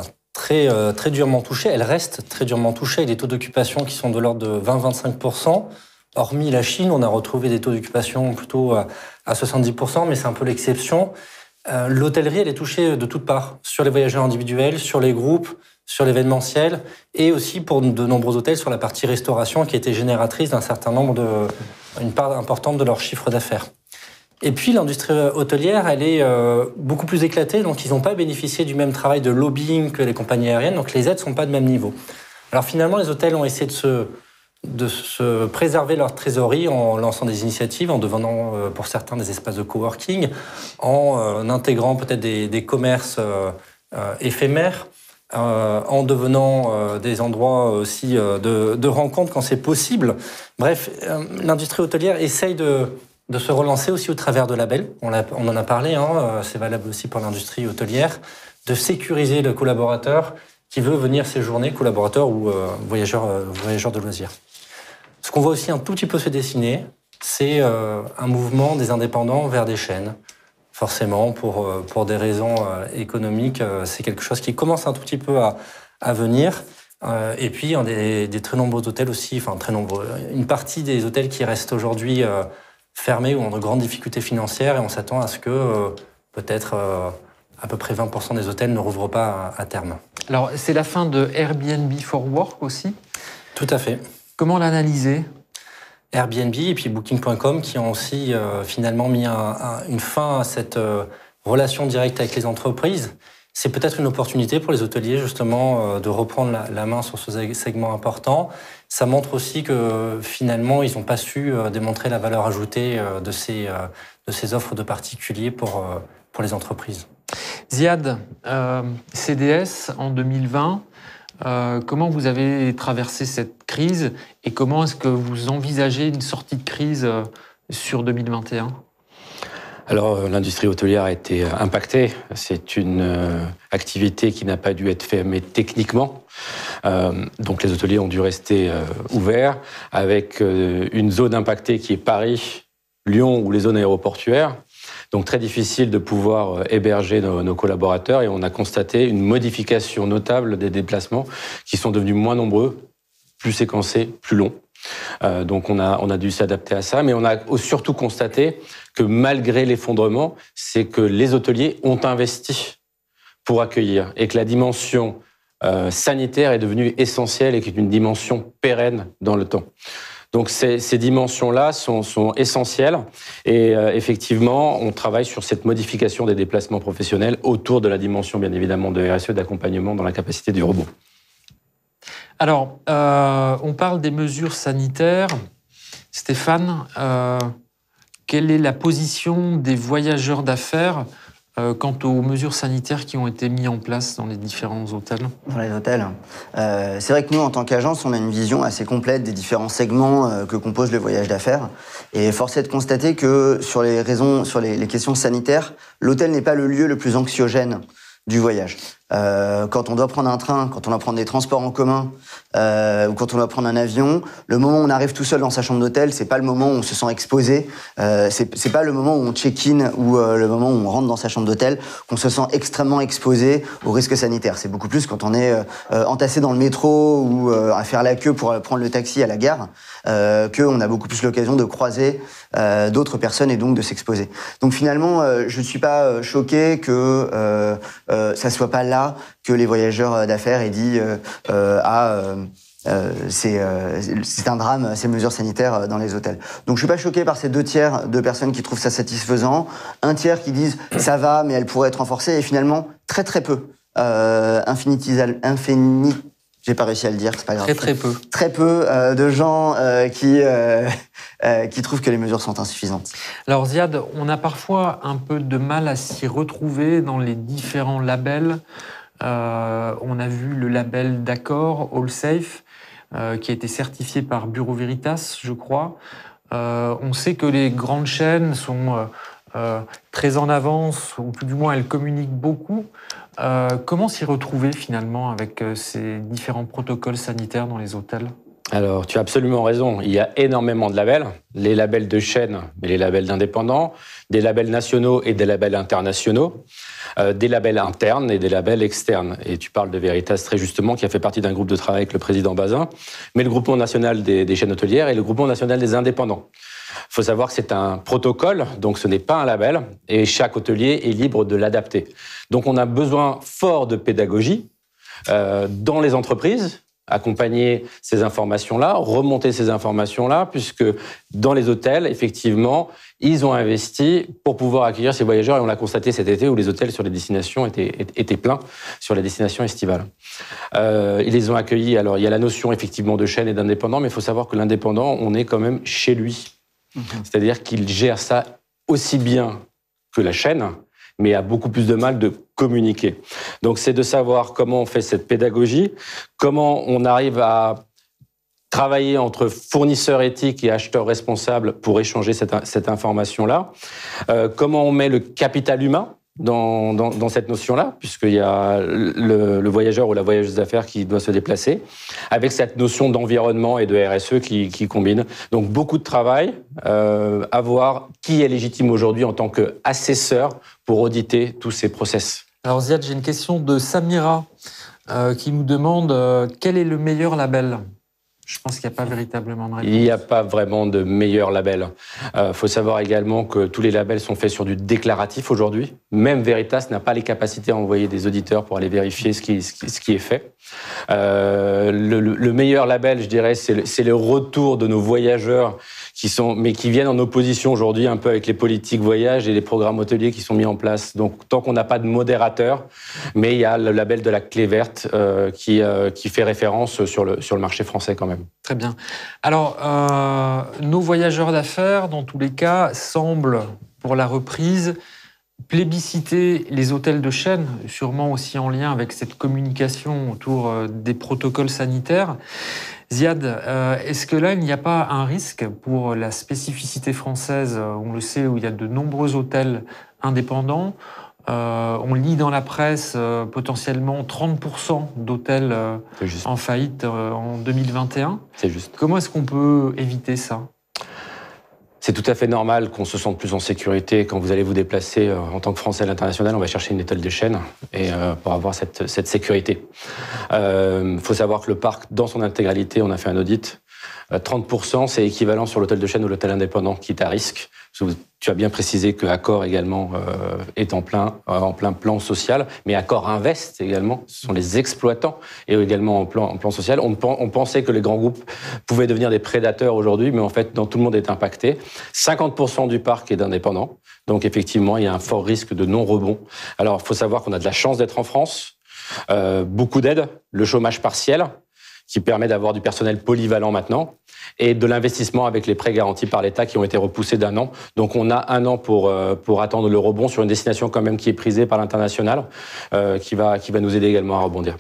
très durement touchée. Elle reste très durement touchée avec des taux d'occupation qui sont de l'ordre de 20-25%. Hormis la Chine, on a retrouvé des taux d'occupation plutôt à 70%, mais c'est un peu l'exception. L'hôtellerie, elle est touchée de toutes parts, sur les voyageurs individuels, sur les groupes, sur l'événementiel, et aussi pour de nombreux hôtels sur la partie restauration qui était génératrice d'un certain nombre une part importante de leur chiffre d'affaires. Et puis l'industrie hôtelière, elle est beaucoup plus éclatée, donc ils n'ont pas bénéficié du même travail de lobbying que les compagnies aériennes, donc les aides ne sont pas de même niveau. Alors finalement, les hôtels ont essayé de se préserver leur trésorerie en lançant des initiatives, en devenant pour certains des espaces de coworking, en intégrant peut-être des commerces éphémères, en devenant des endroits aussi de rencontres quand c'est possible. Bref, l'industrie hôtelière essaye de se relancer aussi au travers de labels. On en a parlé, c'est valable aussi pour l'industrie hôtelière, de sécuriser le collaborateur qui veut venir séjourner, collaborateur ou voyageur de loisirs. Ce qu'on voit aussi un tout petit peu se dessiner, c'est un mouvement des indépendants vers des chaînes. Forcément, pour des raisons économiques, c'est quelque chose qui commence un tout petit peu à venir. Et puis, il y a des très nombreux hôtels aussi, enfin très nombreux, une partie des hôtels qui restent aujourd'hui fermés ou ont de grandes difficultés financières, et on s'attend à ce que peut-être à peu près 20% des hôtels ne rouvrent pas à terme. Alors, c'est la fin de Airbnb for Work aussi ? Tout à fait. Comment l'analyser ? Airbnb et puis Booking.com qui ont aussi finalement mis une fin à cette relation directe avec les entreprises. C'est peut-être une opportunité pour les hôteliers justement de reprendre la main sur ce segment important. Ça montre aussi que finalement ils n'ont pas su démontrer la valeur ajoutée de ces offres de particuliers pour les entreprises. Ziad, CDS en 2020, comment vous avez traversé cette crise et comment est-ce que vous envisagez une sortie de crise sur 2021 ? Alors, l'industrie hôtelière a été impactée. C'est une activité qui n'a pas dû être fermée techniquement. Donc, les hôteliers ont dû rester ouverts avec une zone impactée qui est Paris, Lyon ou les zones aéroportuaires. Donc, très difficile de pouvoir héberger nos collaborateurs et on a constaté une modification notable des déplacements qui sont devenus moins nombreux, plus séquencés, plus longs. Donc on a dû s'adapter à ça, mais on a surtout constaté que malgré l'effondrement, c'est que les hôteliers ont investi pour accueillir et que la dimension sanitaire est devenue essentielle et qui est une dimension pérenne dans le temps. Donc ces dimensions-là sont essentielles et effectivement, on travaille sur cette modification des déplacements professionnels autour de la dimension, bien évidemment, de RSE, d'accompagnement dans la capacité du robot. Alors, on parle des mesures sanitaires. Stéphane, quelle est la position des voyageurs d'affaires quant aux mesures sanitaires qui ont été mises en place dans les différents hôtels ? Dans les hôtels, c'est vrai que nous, en tant qu'agence, on a une vision assez complète des différents segments que compose le voyage d'affaires. Et force est de constater que sur les questions sanitaires, l'hôtel n'est pas le lieu le plus anxiogène du voyage. Quand on doit prendre un train, quand on doit prendre des transports en commun, ou quand on doit prendre un avion, le moment où on arrive tout seul dans sa chambre d'hôtel, c'est pas le moment où on se sent exposé, c'est pas le moment où on check-in ou le moment où on rentre dans sa chambre d'hôtel qu'on se sent extrêmement exposé aux risques sanitaires. C'est beaucoup plus quand on est entassé dans le métro ou à faire la queue pour prendre le taxi à la gare, qu'on a beaucoup plus l'occasion de croiser d'autres personnes et donc de s'exposer. Donc finalement, je ne suis pas choqué que ça soit pas là que les voyageurs d'affaires aient dit c'est un drame, ces mesures sanitaires dans les hôtels. Donc je suis pas choqué par ces 2/3 de personnes qui trouvent ça satisfaisant, 1/3 qui disent ça va mais elle pourrait être renforcée et finalement très peu, j'ai pas réussi à le dire, c'est pas grave. Très peu. Très peu de gens qui trouvent que les mesures sont insuffisantes. Alors Ziad, on a parfois un peu de mal à s'y retrouver dans les différents labels. On a vu le label d'accord, All Safe, qui a été certifié par Bureau Veritas, je crois. On sait que les grandes chaînes sont très en avance, ou tout du moins elles communiquent beaucoup. Comment s'y retrouver finalement avec ces différents protocoles sanitaires dans les hôtels ? Alors, tu as absolument raison. Il y a énormément de labels. Les labels de chaîne, mais les labels d'indépendants, des labels nationaux et des labels internationaux, des labels internes et des labels externes. Et tu parles de Veritas très justement, qui a fait partie d'un groupe de travail avec le président Bazin, mais le groupement national des chaînes hôtelières et le groupement national des indépendants. Il faut savoir que c'est un protocole, donc ce n'est pas un label, et chaque hôtelier est libre de l'adapter. Donc on a besoin fort de pédagogie dans les entreprises, accompagner ces informations-là, remonter ces informations-là, puisque dans les hôtels, effectivement, ils ont investi pour pouvoir accueillir ces voyageurs, et on l'a constaté cet été où les hôtels sur les destinations étaient pleins sur les destinations estivales. Ils les ont accueillis. Alors, il y a la notion effectivement de chaîne et d'indépendant, mais il faut savoir que l'indépendant, on est quand même chez lui. C'est-à-dire qu'il gère ça aussi bien que la chaîne, mais a beaucoup plus de mal de communiquer. Donc, c'est de savoir comment on fait cette pédagogie, comment on arrive à travailler entre fournisseurs éthiques et acheteurs responsables pour échanger cette information-là, comment on met le capital humain dans cette notion-là, puisqu'il y a le voyageur ou la voyageuse d'affaires qui doit se déplacer, avec cette notion d'environnement et de RSE qui combine. Donc beaucoup de travail, à voir qui est légitime aujourd'hui en tant qu'assesseur pour auditer tous ces process. Alors Ziad, j'ai une question de Samira qui nous demande quel est le meilleur label ? Je pense qu'il n'y a pas véritablement de réponse. Il n'y a pas vraiment de meilleur label. Faut savoir également que tous les labels sont faits sur du déclaratif aujourd'hui. Même Veritas n'a pas les capacités à envoyer des auditeurs pour aller vérifier ce qui est fait. Le meilleur label, je dirais, c'est le retour de nos voyageurs qui viennent en opposition aujourd'hui un peu avec les politiques voyage et les programmes hôteliers qui sont mis en place. Donc, tant qu'on n'a pas de modérateur, mais il y a le label de la clé verte qui fait référence sur le marché français quand même. Très bien. Alors, nos voyageurs d'affaires, dans tous les cas, semblent, pour la reprise, plébisciter les hôtels de chaîne, sûrement aussi en lien avec cette communication autour des protocoles sanitaires. Ziad, est-ce que là, il n'y a pas un risque pour la spécificité française, on le sait, où il y a de nombreux hôtels indépendants, on lit dans la presse potentiellement 30% d'hôtels en faillite en 2021. C'est juste. Comment est-ce qu'on peut éviter ça ? C'est tout à fait normal qu'on se sente plus en sécurité quand vous allez vous déplacer en tant que Français à l'international. On va chercher une hôtel de chaîne et pour avoir cette sécurité. Faut savoir que le parc, dans son intégralité, on a fait un audit. 30%, c'est équivalent sur l'hôtel de chaîne ou l'hôtel indépendant qui est à risque. Tu as bien précisé que Accor également est en plein plan social, mais Accor Invest également, ce sont les exploitants et également en plan social. On pensait que les grands groupes pouvaient devenir des prédateurs aujourd'hui, mais en fait, tout le monde est impacté. 50% du parc est d'indépendants, donc effectivement, il y a un fort risque de non-rebond. Alors, il faut savoir qu'on a de la chance d'être en France, beaucoup d'aides, le chômage partiel, qui permet d'avoir du personnel polyvalent maintenant, et de l'investissement avec les prêts garantis par l'État qui ont été repoussés d'1 an. Donc on a 1 an pour attendre le rebond sur une destination quand même qui est prisée par l'international, qui va nous aider également à rebondir.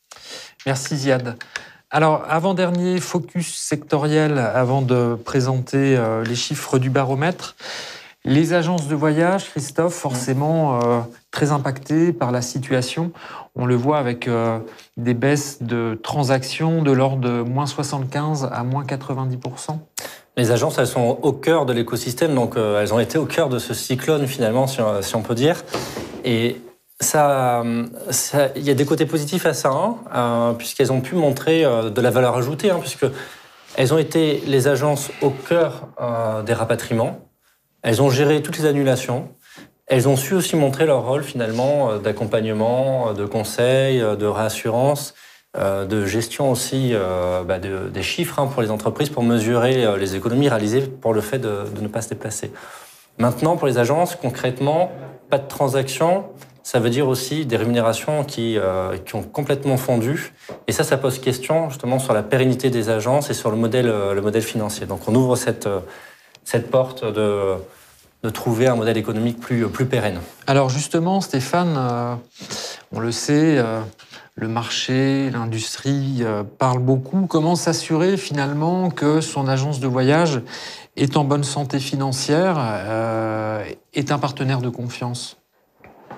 Merci Ziad. Alors, avant-dernier focus sectoriel, avant de présenter les chiffres du baromètre. Les agences de voyage, Christophe, forcément très impactées par la situation. On le voit avec des baisses de transactions de l'ordre de moins 75 à moins 90%. Les agences, elles sont au cœur de l'écosystème, donc elles ont été au cœur de ce cyclone finalement, si on peut dire. Et ça, il y a des côtés positifs à ça, puisqu'elles ont pu montrer de la valeur ajoutée, puisque elles ont été les agences au cœur des rapatriements. Elles ont géré toutes les annulations. Elles ont su aussi montrer leur rôle finalement d'accompagnement, de conseil, de réassurance, de gestion aussi des chiffres pour les entreprises pour mesurer les économies réalisées pour le fait de ne pas se déplacer. Maintenant, pour les agences, concrètement, pas de transactions, ça veut dire aussi des rémunérations qui ont complètement fondu. Et ça pose question justement sur la pérennité des agences et sur le modèle financier. Donc on ouvre cette porte de trouver un modèle économique plus pérenne. Alors justement, Stéphane, on le sait, le marché, l'industrie parlent beaucoup. Comment s'assurer finalement que son agence de voyage est en bonne santé financière, est un partenaire de confiance ?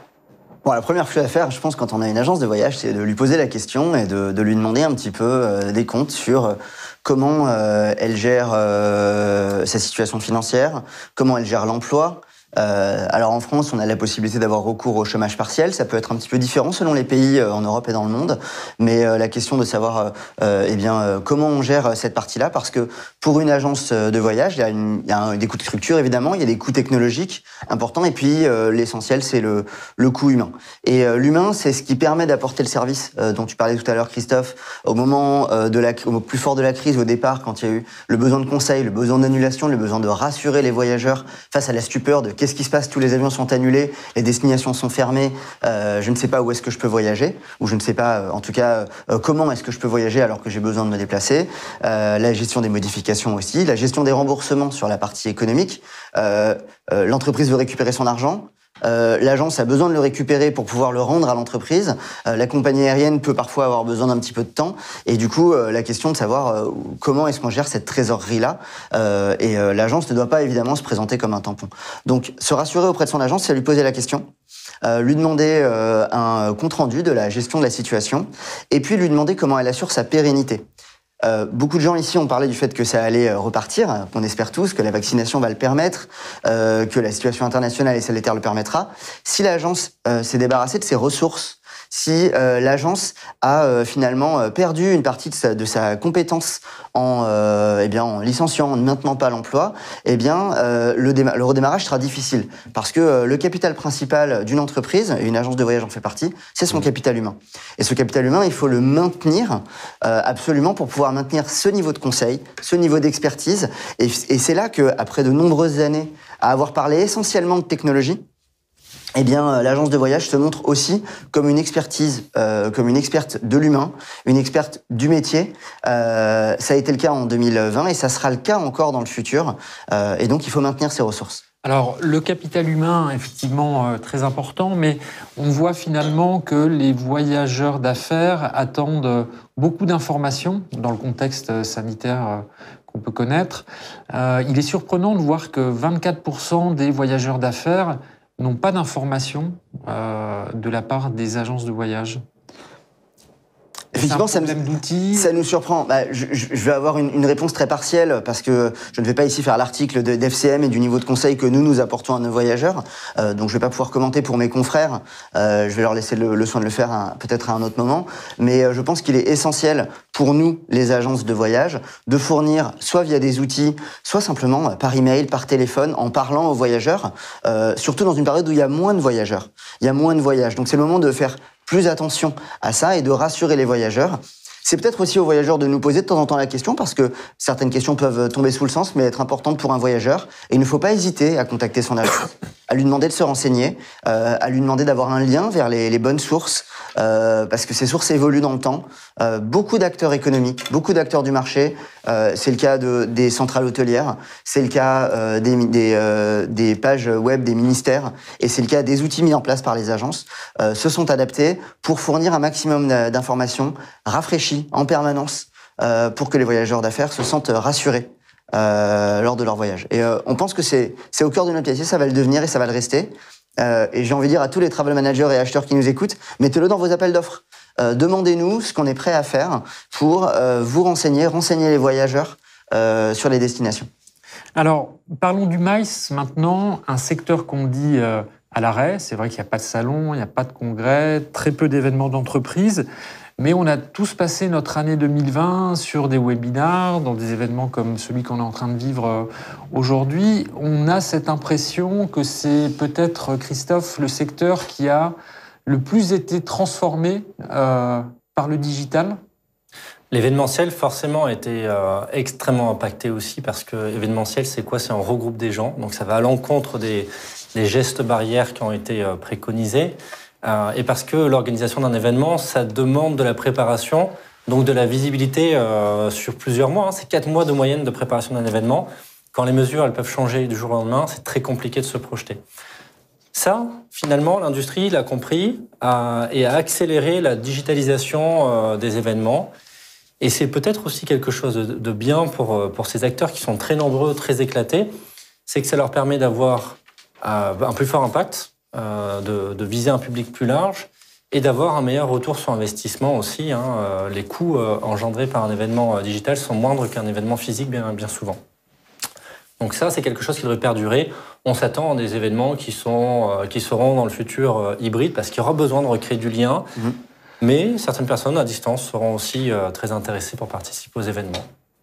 Bon, la première chose à faire, je pense, quand on a une agence de voyage, c'est de lui poser la question et de lui demander un petit peu des comptes sur comment elle gère sa situation financière, comment elle gère l'emploi. Alors en France, on a la possibilité d'avoir recours au chômage partiel. Ça peut être un petit peu différent selon les pays en Europe et dans le monde. Mais la question de savoir comment on gère cette partie-là, parce que pour une agence de voyage, il y a des coûts de structure évidemment, il y a des coûts technologiques importants, et puis l'essentiel, c'est le coût humain. Et l'humain, c'est ce qui permet d'apporter le service dont tu parlais tout à l'heure, Christophe, au moment au plus fort de la crise, au départ, quand il y a eu le besoin de conseil, le besoin d'annulation, le besoin de rassurer les voyageurs face à la stupeur de qu'est-ce qui se passe, tous les avions sont annulés, les destinations sont fermées, je ne sais pas où est-ce que je peux voyager, ou je ne sais pas, en tout cas, comment est-ce que je peux voyager alors que j'ai besoin de me déplacer, la gestion des modifications aussi, la gestion des remboursements sur la partie économique, l'entreprise veut récupérer son argent, l'agence a besoin de le récupérer pour pouvoir le rendre à l'entreprise. La compagnie aérienne peut parfois avoir besoin d'un petit peu de temps. Et du coup, la question de savoir comment est-ce qu'on gère cette trésorerie-là. L'agence ne doit pas évidemment se présenter comme un tampon. Donc, se rassurer auprès de son agence, c'est lui poser la question. Lui demander un compte-rendu de la gestion de la situation. Et puis, lui demander comment elle assure sa pérennité. Beaucoup de gens ici ont parlé du fait que ça allait repartir, qu'on espère tous, que la vaccination va le permettre, que la situation internationale et sanitaire le permettra. Si l'agence s'est débarrassée de ses ressources, si l'agence a finalement perdu une partie de sa compétence en licenciant, en ne maintenant pas l'emploi, le redémarrage sera difficile. Parce que le capital principal d'une entreprise, et une agence de voyage en fait partie, c'est son capital humain. Et ce capital humain, il faut le maintenir absolument pour pouvoir maintenir ce niveau de conseil, ce niveau d'expertise. Et c'est là qu'après de nombreuses années à avoir parlé essentiellement de technologie, l'agence de voyage se montre aussi comme une expertise, comme une experte de l'humain, une experte du métier. Ça a été le cas en 2020 et ça sera le cas encore dans le futur. Et donc, il faut maintenir ces ressources. Alors, le capital humain, effectivement, très important, mais on voit finalement que les voyageurs d'affaires attendent beaucoup d'informations dans le contexte sanitaire qu'on peut connaître. Il est surprenant de voir que 24% des voyageurs d'affaires n'ont pas d'informations de la part des agences de voyage. Effectivement, ça nous surprend. Je vais avoir une réponse très partielle parce que je ne vais pas ici faire l'article d'FCM et du niveau de conseil que nous apportons à nos voyageurs. Donc, je ne vais pas pouvoir commenter pour mes confrères. Je vais leur laisser le soin de le faire peut-être à un autre moment. Mais je pense qu'il est essentiel pour nous, les agences de voyage, de fournir soit via des outils, soit simplement par email, par téléphone, en parlant aux voyageurs, surtout dans une période où il y a moins de voyageurs. Il y a moins de voyages. Donc, c'est le moment de faire plus attention à ça et de rassurer les voyageurs. C'est peut-être aussi aux voyageurs de nous poser de temps en temps la question, parce que certaines questions peuvent tomber sous le sens, mais être importantes pour un voyageur. Et il ne faut pas hésiter à contacter son agence, à lui demander de se renseigner, à lui demander d'avoir un lien vers les bonnes sources, parce que ces sources évoluent dans le temps. Beaucoup d'acteurs économiques, beaucoup d'acteurs du marché, c'est le cas des centrales hôtelières, c'est le cas des pages web des ministères, et c'est le cas des outils mis en place par les agences, se sont adaptés pour fournir un maximum d'informations rafraîchies en permanence, pour que les voyageurs d'affaires se sentent rassurés lors de leur voyage. Et on pense que c'est au cœur de notre métier, ça va le devenir et ça va le rester. Et j'ai envie de dire à tous les travel managers et acheteurs qui nous écoutent, mettez-le dans vos appels d'offres. Demandez-nous ce qu'on est prêt à faire pour vous renseigner les voyageurs sur les destinations. Alors, parlons du MICE maintenant, un secteur qu'on dit à l'arrêt. C'est vrai qu'il n'y a pas de salon, il n'y a pas de congrès, très peu d'événements d'entreprise. Mais on a tous passé notre année 2020 sur des webinars, dans des événements comme celui qu'on est en train de vivre aujourd'hui. On a cette impression que c'est peut-être, Christophe, le secteur qui a le plus été transformé par le digital. L'événementiel, forcément, a été extrêmement impacté aussi, parce que événementiel, c'est quoi? C'est on regroupe des gens, donc ça va à l'encontre des gestes barrières qui ont été préconisés. Et parce que l'organisation d'un événement, ça demande de la préparation, donc de la visibilité sur plusieurs mois. C'est 4 mois de moyenne de préparation d'un événement. Quand les mesures elles peuvent changer du jour au lendemain, c'est très compliqué de se projeter. Ça, finalement, l'industrie l'a compris et a accéléré la digitalisation des événements. Et c'est peut-être aussi quelque chose de bien pour ces acteurs qui sont très nombreux, très éclatés, c'est que ça leur permet d'avoir un plus fort impact de viser un public plus large et d'avoir un meilleur retour sur investissement aussi. Les coûts engendrés par un événement digital sont moindres qu'un événement physique bien souvent. Donc ça, c'est quelque chose qui devrait perdurer. On s'attend à des événements qui seront dans le futur hybrides parce qu'il y aura besoin de recréer du lien. Mais certaines personnes à distance seront aussi très intéressées pour participer aux événements.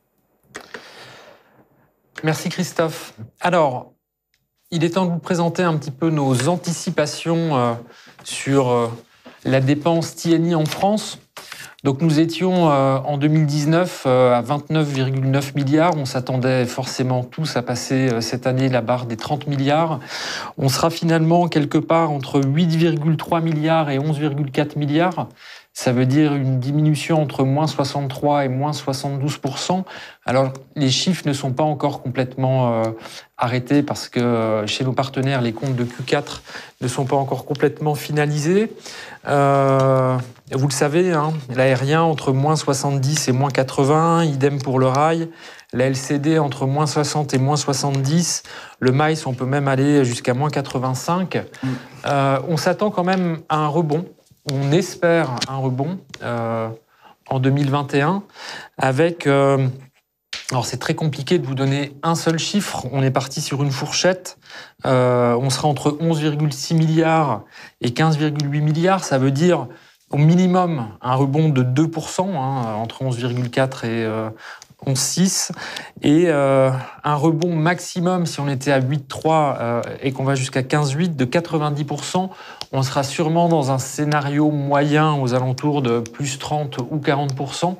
Merci Christophe. Alors, il est temps de vous présenter un petit peu nos anticipations sur la dépense TNI en France. Donc nous étions en 2019 à 29,9 milliards. On s'attendait forcément tous à passer cette année la barre des 30 milliards. On sera finalement quelque part entre 8,3 milliards et 11,4 milliards. Ça veut dire une diminution entre moins 63 et moins 72%. Alors, les chiffres ne sont pas encore complètement arrêtés parce que chez nos partenaires, les comptes de Q4 ne sont pas encore complètement finalisés. Vous le savez, l'aérien entre moins 70 et moins 80, idem pour le rail. La LCD entre moins 60 et moins 70. Le MICE, on peut même aller jusqu'à moins 85. On s'attend quand même à un rebond. On espère un rebond en 2021 avec... alors c'est très compliqué de vous donner un seul chiffre. On est parti sur une fourchette. On sera entre 11,6 milliards et 15,8 milliards. Ça veut dire au minimum un rebond de 2%, entre 11,4 et 11,6. Et un rebond maximum, si on était à 8,3 et qu'on va jusqu'à 15,8, de 90%. On sera sûrement dans un scénario moyen aux alentours de plus 30 ou 40%,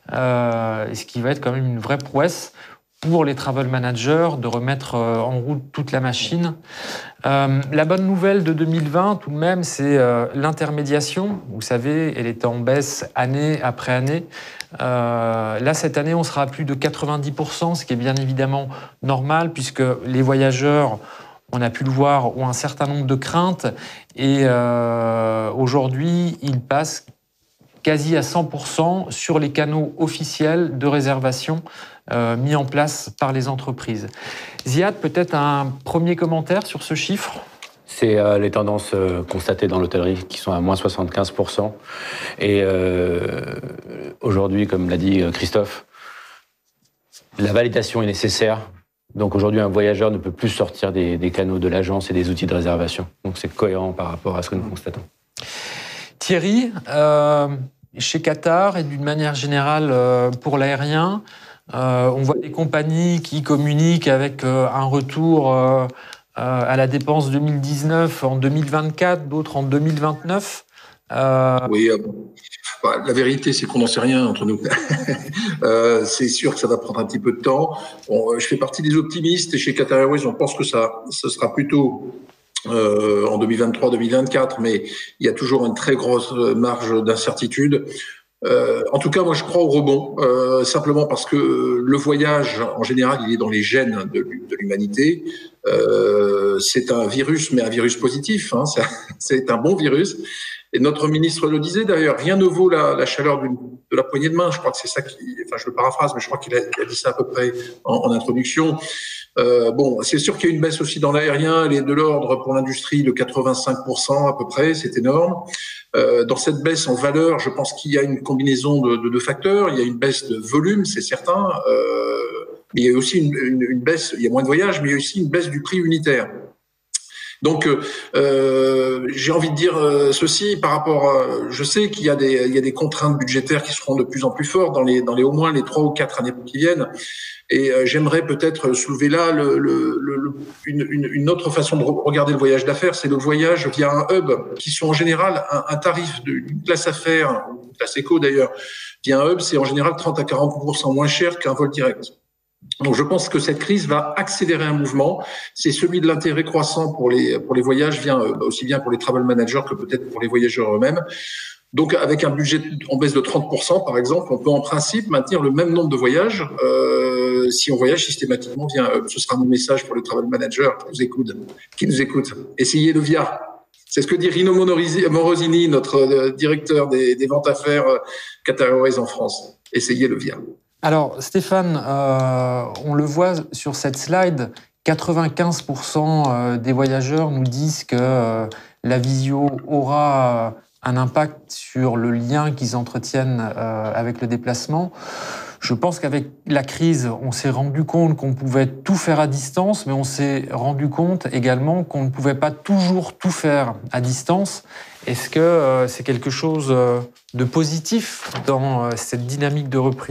ce qui va être quand même une vraie prouesse pour les travel managers de remettre en route toute la machine. La bonne nouvelle de 2020, tout de même, c'est l'intermédiation. Vous savez, elle était en baisse année après année. Là, cette année, on sera à plus de 90%, ce qui est bien évidemment normal, puisque les voyageurs, on a pu le voir, ont un certain nombre de craintes. Et aujourd'hui, ils passent quasi à 100% sur les canaux officiels de réservation mis en place par les entreprises. Ziad, peut-être un premier commentaire sur ce chiffre ? C'est les tendances constatées dans l'hôtellerie qui sont à moins 75%. Et aujourd'hui, comme l'a dit Christophe, la validation est nécessaire. Donc aujourd'hui, un voyageur ne peut plus sortir des canaux de l'agence et des outils de réservation. Donc c'est cohérent par rapport à ce que nous constatons. Thierry, chez Qatar et d'une manière générale pour l'aérien, on voit des compagnies qui communiquent avec un retour à la dépense 2019 en 2024, d'autres en 2029. Oui, la vérité, c'est qu'on n'en sait rien entre nous. C'est sûr que ça va prendre un petit peu de temps. Bon, je fais partie des optimistes et chez Qatar Airways, on pense que ce sera plutôt en 2023-2024, mais il y a toujours une très grosse marge d'incertitude. En tout cas, moi, je crois au rebond, simplement parce que le voyage, en général, il est dans les gènes de l'humanité. C'est un virus, mais un virus positif. C'est un bon virus. Et notre ministre le disait d'ailleurs, rien ne vaut la chaleur de la poignée de main. Je crois que c'est ça je le paraphrase, mais je crois qu'il a dit ça à peu près en introduction. Bon, c'est sûr qu'il y a une baisse aussi dans l'aérien. Elle est de l'ordre pour l'industrie de 85% à peu près. C'est énorme. Dans cette baisse en valeur, je pense qu'il y a une combinaison de facteurs. Il y a une baisse de volume, c'est certain. Mais il y a aussi une baisse. Il y a moins de voyages, mais il y a aussi une baisse du prix unitaire. Donc, j'ai envie de dire ceci par rapport. Je sais qu'il y a des contraintes budgétaires qui seront de plus en plus fortes dans les au moins les 3 ou 4 années qui viennent. Et j'aimerais peut-être soulever là une autre façon de regarder le voyage d'affaires, c'est le voyage via un hub, qui sont en général un tarif d'une classe affaires, ou classe éco d'ailleurs, via un hub, c'est en général 30 à 40% moins cher qu'un vol direct. Donc je pense que cette crise va accélérer un mouvement, c'est celui de l'intérêt croissant pour les voyages, aussi bien pour les travel managers que peut-être pour les voyageurs eux-mêmes. Donc avec un budget en baisse de 30% par exemple, on peut en principe maintenir le même nombre de voyages si on voyage systématiquement via un hub. Ce sera mon message pour les travel managers qui nous écoutent. Essayez le via. C'est ce que dit Rino Morosini, notre directeur des ventes affaires Qatar Airways en France. Essayez le via. Alors, Stéphane, on le voit sur cette slide, 95% des voyageurs nous disent que la visio aura un impact sur le lien qu'ils entretiennent avec le déplacement. Je pense qu'avec la crise, on s'est rendu compte qu'on pouvait tout faire à distance, mais on s'est rendu compte également qu'on ne pouvait pas toujours tout faire à distance. Est-ce que c'est quelque chose de positif dans cette dynamique de reprise ?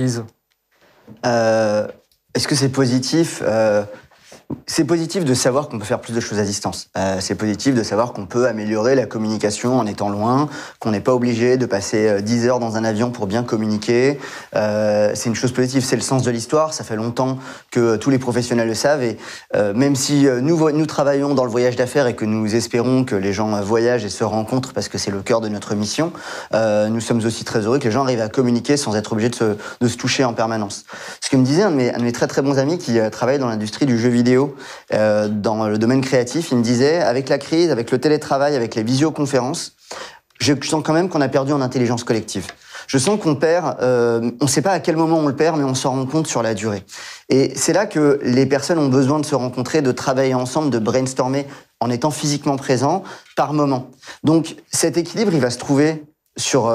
Est-ce que c'est positif ? C'est positif de savoir qu'on peut faire plus de choses à distance. C'est positif de savoir qu'on peut améliorer la communication en étant loin, qu'on n'est pas obligé de passer 10 heures dans un avion pour bien communiquer. C'est une chose positive, c'est le sens de l'histoire. Ça fait longtemps que tous les professionnels le savent. Et même si nous travaillons dans le voyage d'affaires et que nous espérons que les gens voyagent et se rencontrent parce que c'est le cœur de notre mission, nous sommes aussi très heureux que les gens arrivent à communiquer sans être obligés de se toucher en permanence. Ce que me disait un de mes très très bons amis qui travaille dans l'industrie du jeu vidéo, dans le domaine créatif, il me disait, avec la crise, avec le télétravail, avec les visioconférences, je sens quand même qu'on a perdu en intelligence collective. Je sens qu'on perd, on ne sait pas à quel moment on le perd, mais on s'en rend compte sur la durée. Et c'est là que les personnes ont besoin de se rencontrer, de travailler ensemble, de brainstormer en étant physiquement présents par moment. Donc cet équilibre, il va se trouver sur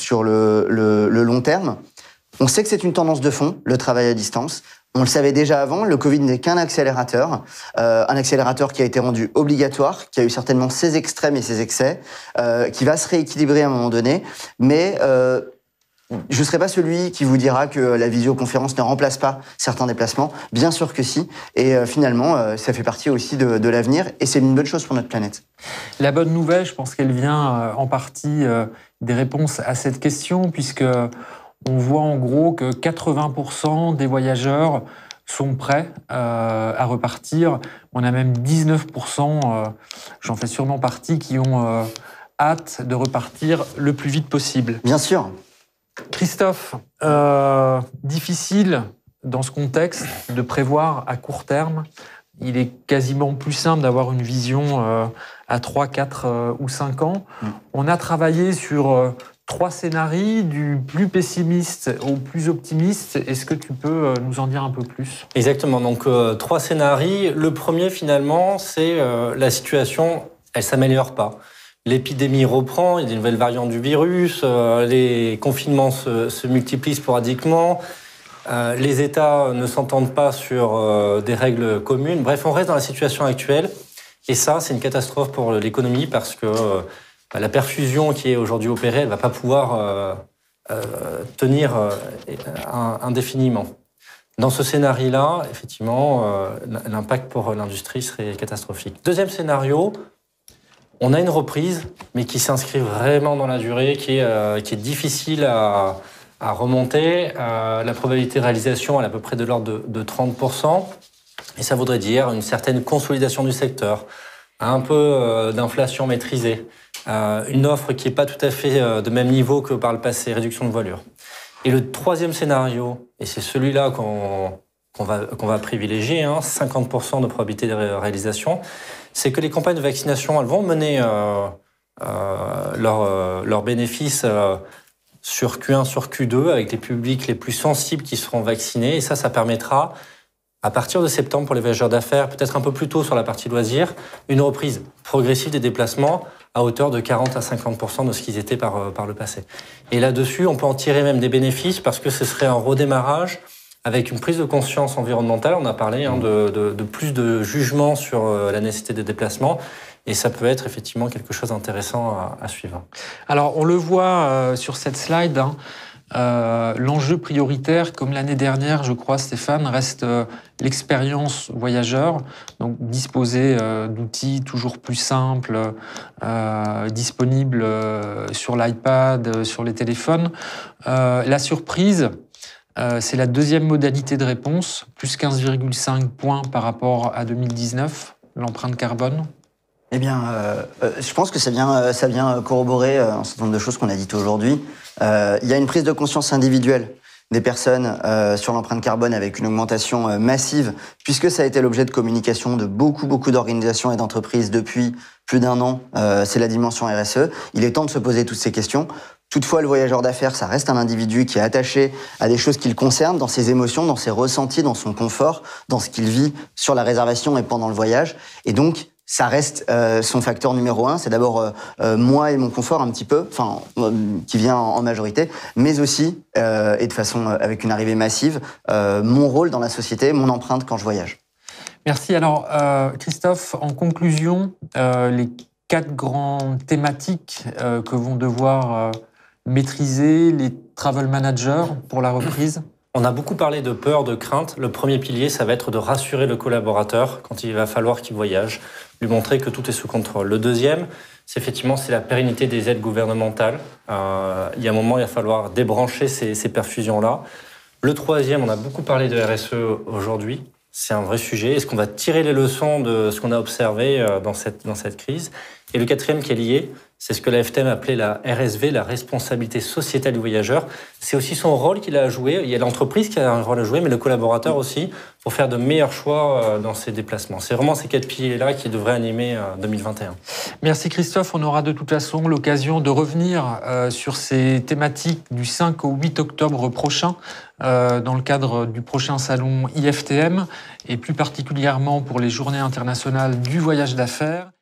le long terme. On sait que c'est une tendance de fond, le travail à distance. On le savait déjà avant, le Covid n'est qu'un accélérateur qui a été rendu obligatoire, qui a eu certainement ses extrêmes et ses excès, qui va se rééquilibrer à un moment donné, mais je ne serai pas celui qui vous dira que la visioconférence ne remplace pas certains déplacements, bien sûr que si, et finalement, ça fait partie aussi de l'avenir, et c'est une bonne chose pour notre planète. La bonne nouvelle, je pense qu'elle vient en partie des réponses à cette question, puisque on voit en gros que 80% des voyageurs sont prêts à repartir. On a même 19%, j'en fais sûrement partie, qui ont hâte de repartir le plus vite possible. Bien sûr. Christophe, difficile dans ce contexte de prévoir à court terme. Il est quasiment plus simple d'avoir une vision à 3, 4 ou 5 ans. On a travaillé sur 3 scénarios, du plus pessimiste au plus optimiste. Est-ce que tu peux nous en dire un peu plus ? Exactement, donc 3 scénarios. Le premier, finalement, c'est la situation, elle ne s'améliore pas. L'épidémie reprend, il y a des nouvelles variantes du virus, les confinements se multiplient sporadiquement, les États ne s'entendent pas sur des règles communes. Bref, on reste dans la situation actuelle. Et ça, c'est une catastrophe pour l'économie parce que la perfusion qui est aujourd'hui opérée, elle ne va pas pouvoir tenir indéfiniment. Dans ce scénario-là, effectivement, l'impact pour l'industrie serait catastrophique. Deuxième scénario, on a une reprise, mais qui s'inscrit vraiment dans la durée, qui est difficile à remonter. La probabilité de réalisation elle est à peu près de l'ordre de 30%. Et ça voudrait dire une certaine consolidation du secteur, un peu d'inflation maîtrisée, une offre qui n'est pas tout à fait de même niveau que par le passé, réduction de voilure. Et le troisième scénario, et c'est celui-là qu'on va privilégier, 50% de probabilité de réalisation, c'est que les campagnes de vaccination, elles vont mener leurs bénéfices sur Q1, sur Q2, avec les publics les plus sensibles qui seront vaccinés. Et ça permettra, à partir de septembre, pour les voyageurs d'affaires, peut-être un peu plus tôt sur la partie loisirs, une reprise progressive des déplacements à hauteur de 40 à 50% de ce qu'ils étaient par le passé. Et là-dessus, on peut en tirer même des bénéfices parce que ce serait un redémarrage avec une prise de conscience environnementale. On a parlé de plus de jugement sur la nécessité des déplacements. Et ça peut être effectivement quelque chose d'intéressant à suivre. Alors, on le voit sur cette slide, l'enjeu prioritaire, comme l'année dernière, je crois, Stéphane, reste l'expérience voyageur. Donc, disposer d'outils toujours plus simples, disponibles sur l'iPad, sur les téléphones. La surprise, c'est la deuxième modalité de réponse, plus 15,5 points par rapport à 2019, l'empreinte carbone. Eh bien, je pense que ça vient corroborer un certain nombre de choses qu'on a dites aujourd'hui. Il y a une prise de conscience individuelle des personnes sur l'empreinte carbone avec une augmentation massive, puisque ça a été l'objet de communication de beaucoup d'organisations et d'entreprises depuis plus d'1 an. C'est la dimension RSE. Il est temps de se poser toutes ces questions. Toutefois, le voyageur d'affaires, ça reste un individu qui est attaché à des choses qui le concernent, dans ses émotions, dans ses ressentis, dans son confort, dans ce qu'il vit sur la réservation et pendant le voyage. Et donc, ça reste son facteur numéro 1. C'est d'abord moi et mon confort un petit peu, qui vient en majorité, mais aussi, et de façon avec une arrivée massive, mon rôle dans la société, mon empreinte quand je voyage. Merci. Alors, Christophe, en conclusion, les 4 grandes thématiques que vont devoir maîtriser les travel managers pour la reprise? On a beaucoup parlé de peur, de crainte. Le premier pilier, ça va être de rassurer le collaborateur quand il va falloir qu'il voyage, lui montrer que tout est sous contrôle. Le deuxième, c'est la pérennité des aides gouvernementales. Il y a un moment, il va falloir débrancher ces perfusions-là. Le troisième, on a beaucoup parlé de RSE aujourd'hui. C'est un vrai sujet. Est-ce qu'on va tirer les leçons de ce qu'on a observé dans cette crise? Et le quatrième qui est lié, c'est ce que la FTM appelait la RSV, la responsabilité sociétale du voyageur. C'est aussi son rôle qu'il a à jouer. Il y a l'entreprise qui a un rôle à jouer, mais le collaborateur aussi, pour faire de meilleurs choix dans ses déplacements. C'est vraiment ces 4 piliers-là qui devraient animer 2021. Merci Christophe. On aura de toute façon l'occasion de revenir sur ces thématiques du 5 au 8 octobre prochain dans le cadre du prochain salon IFTM et plus particulièrement pour les journées internationales du voyage d'affaires.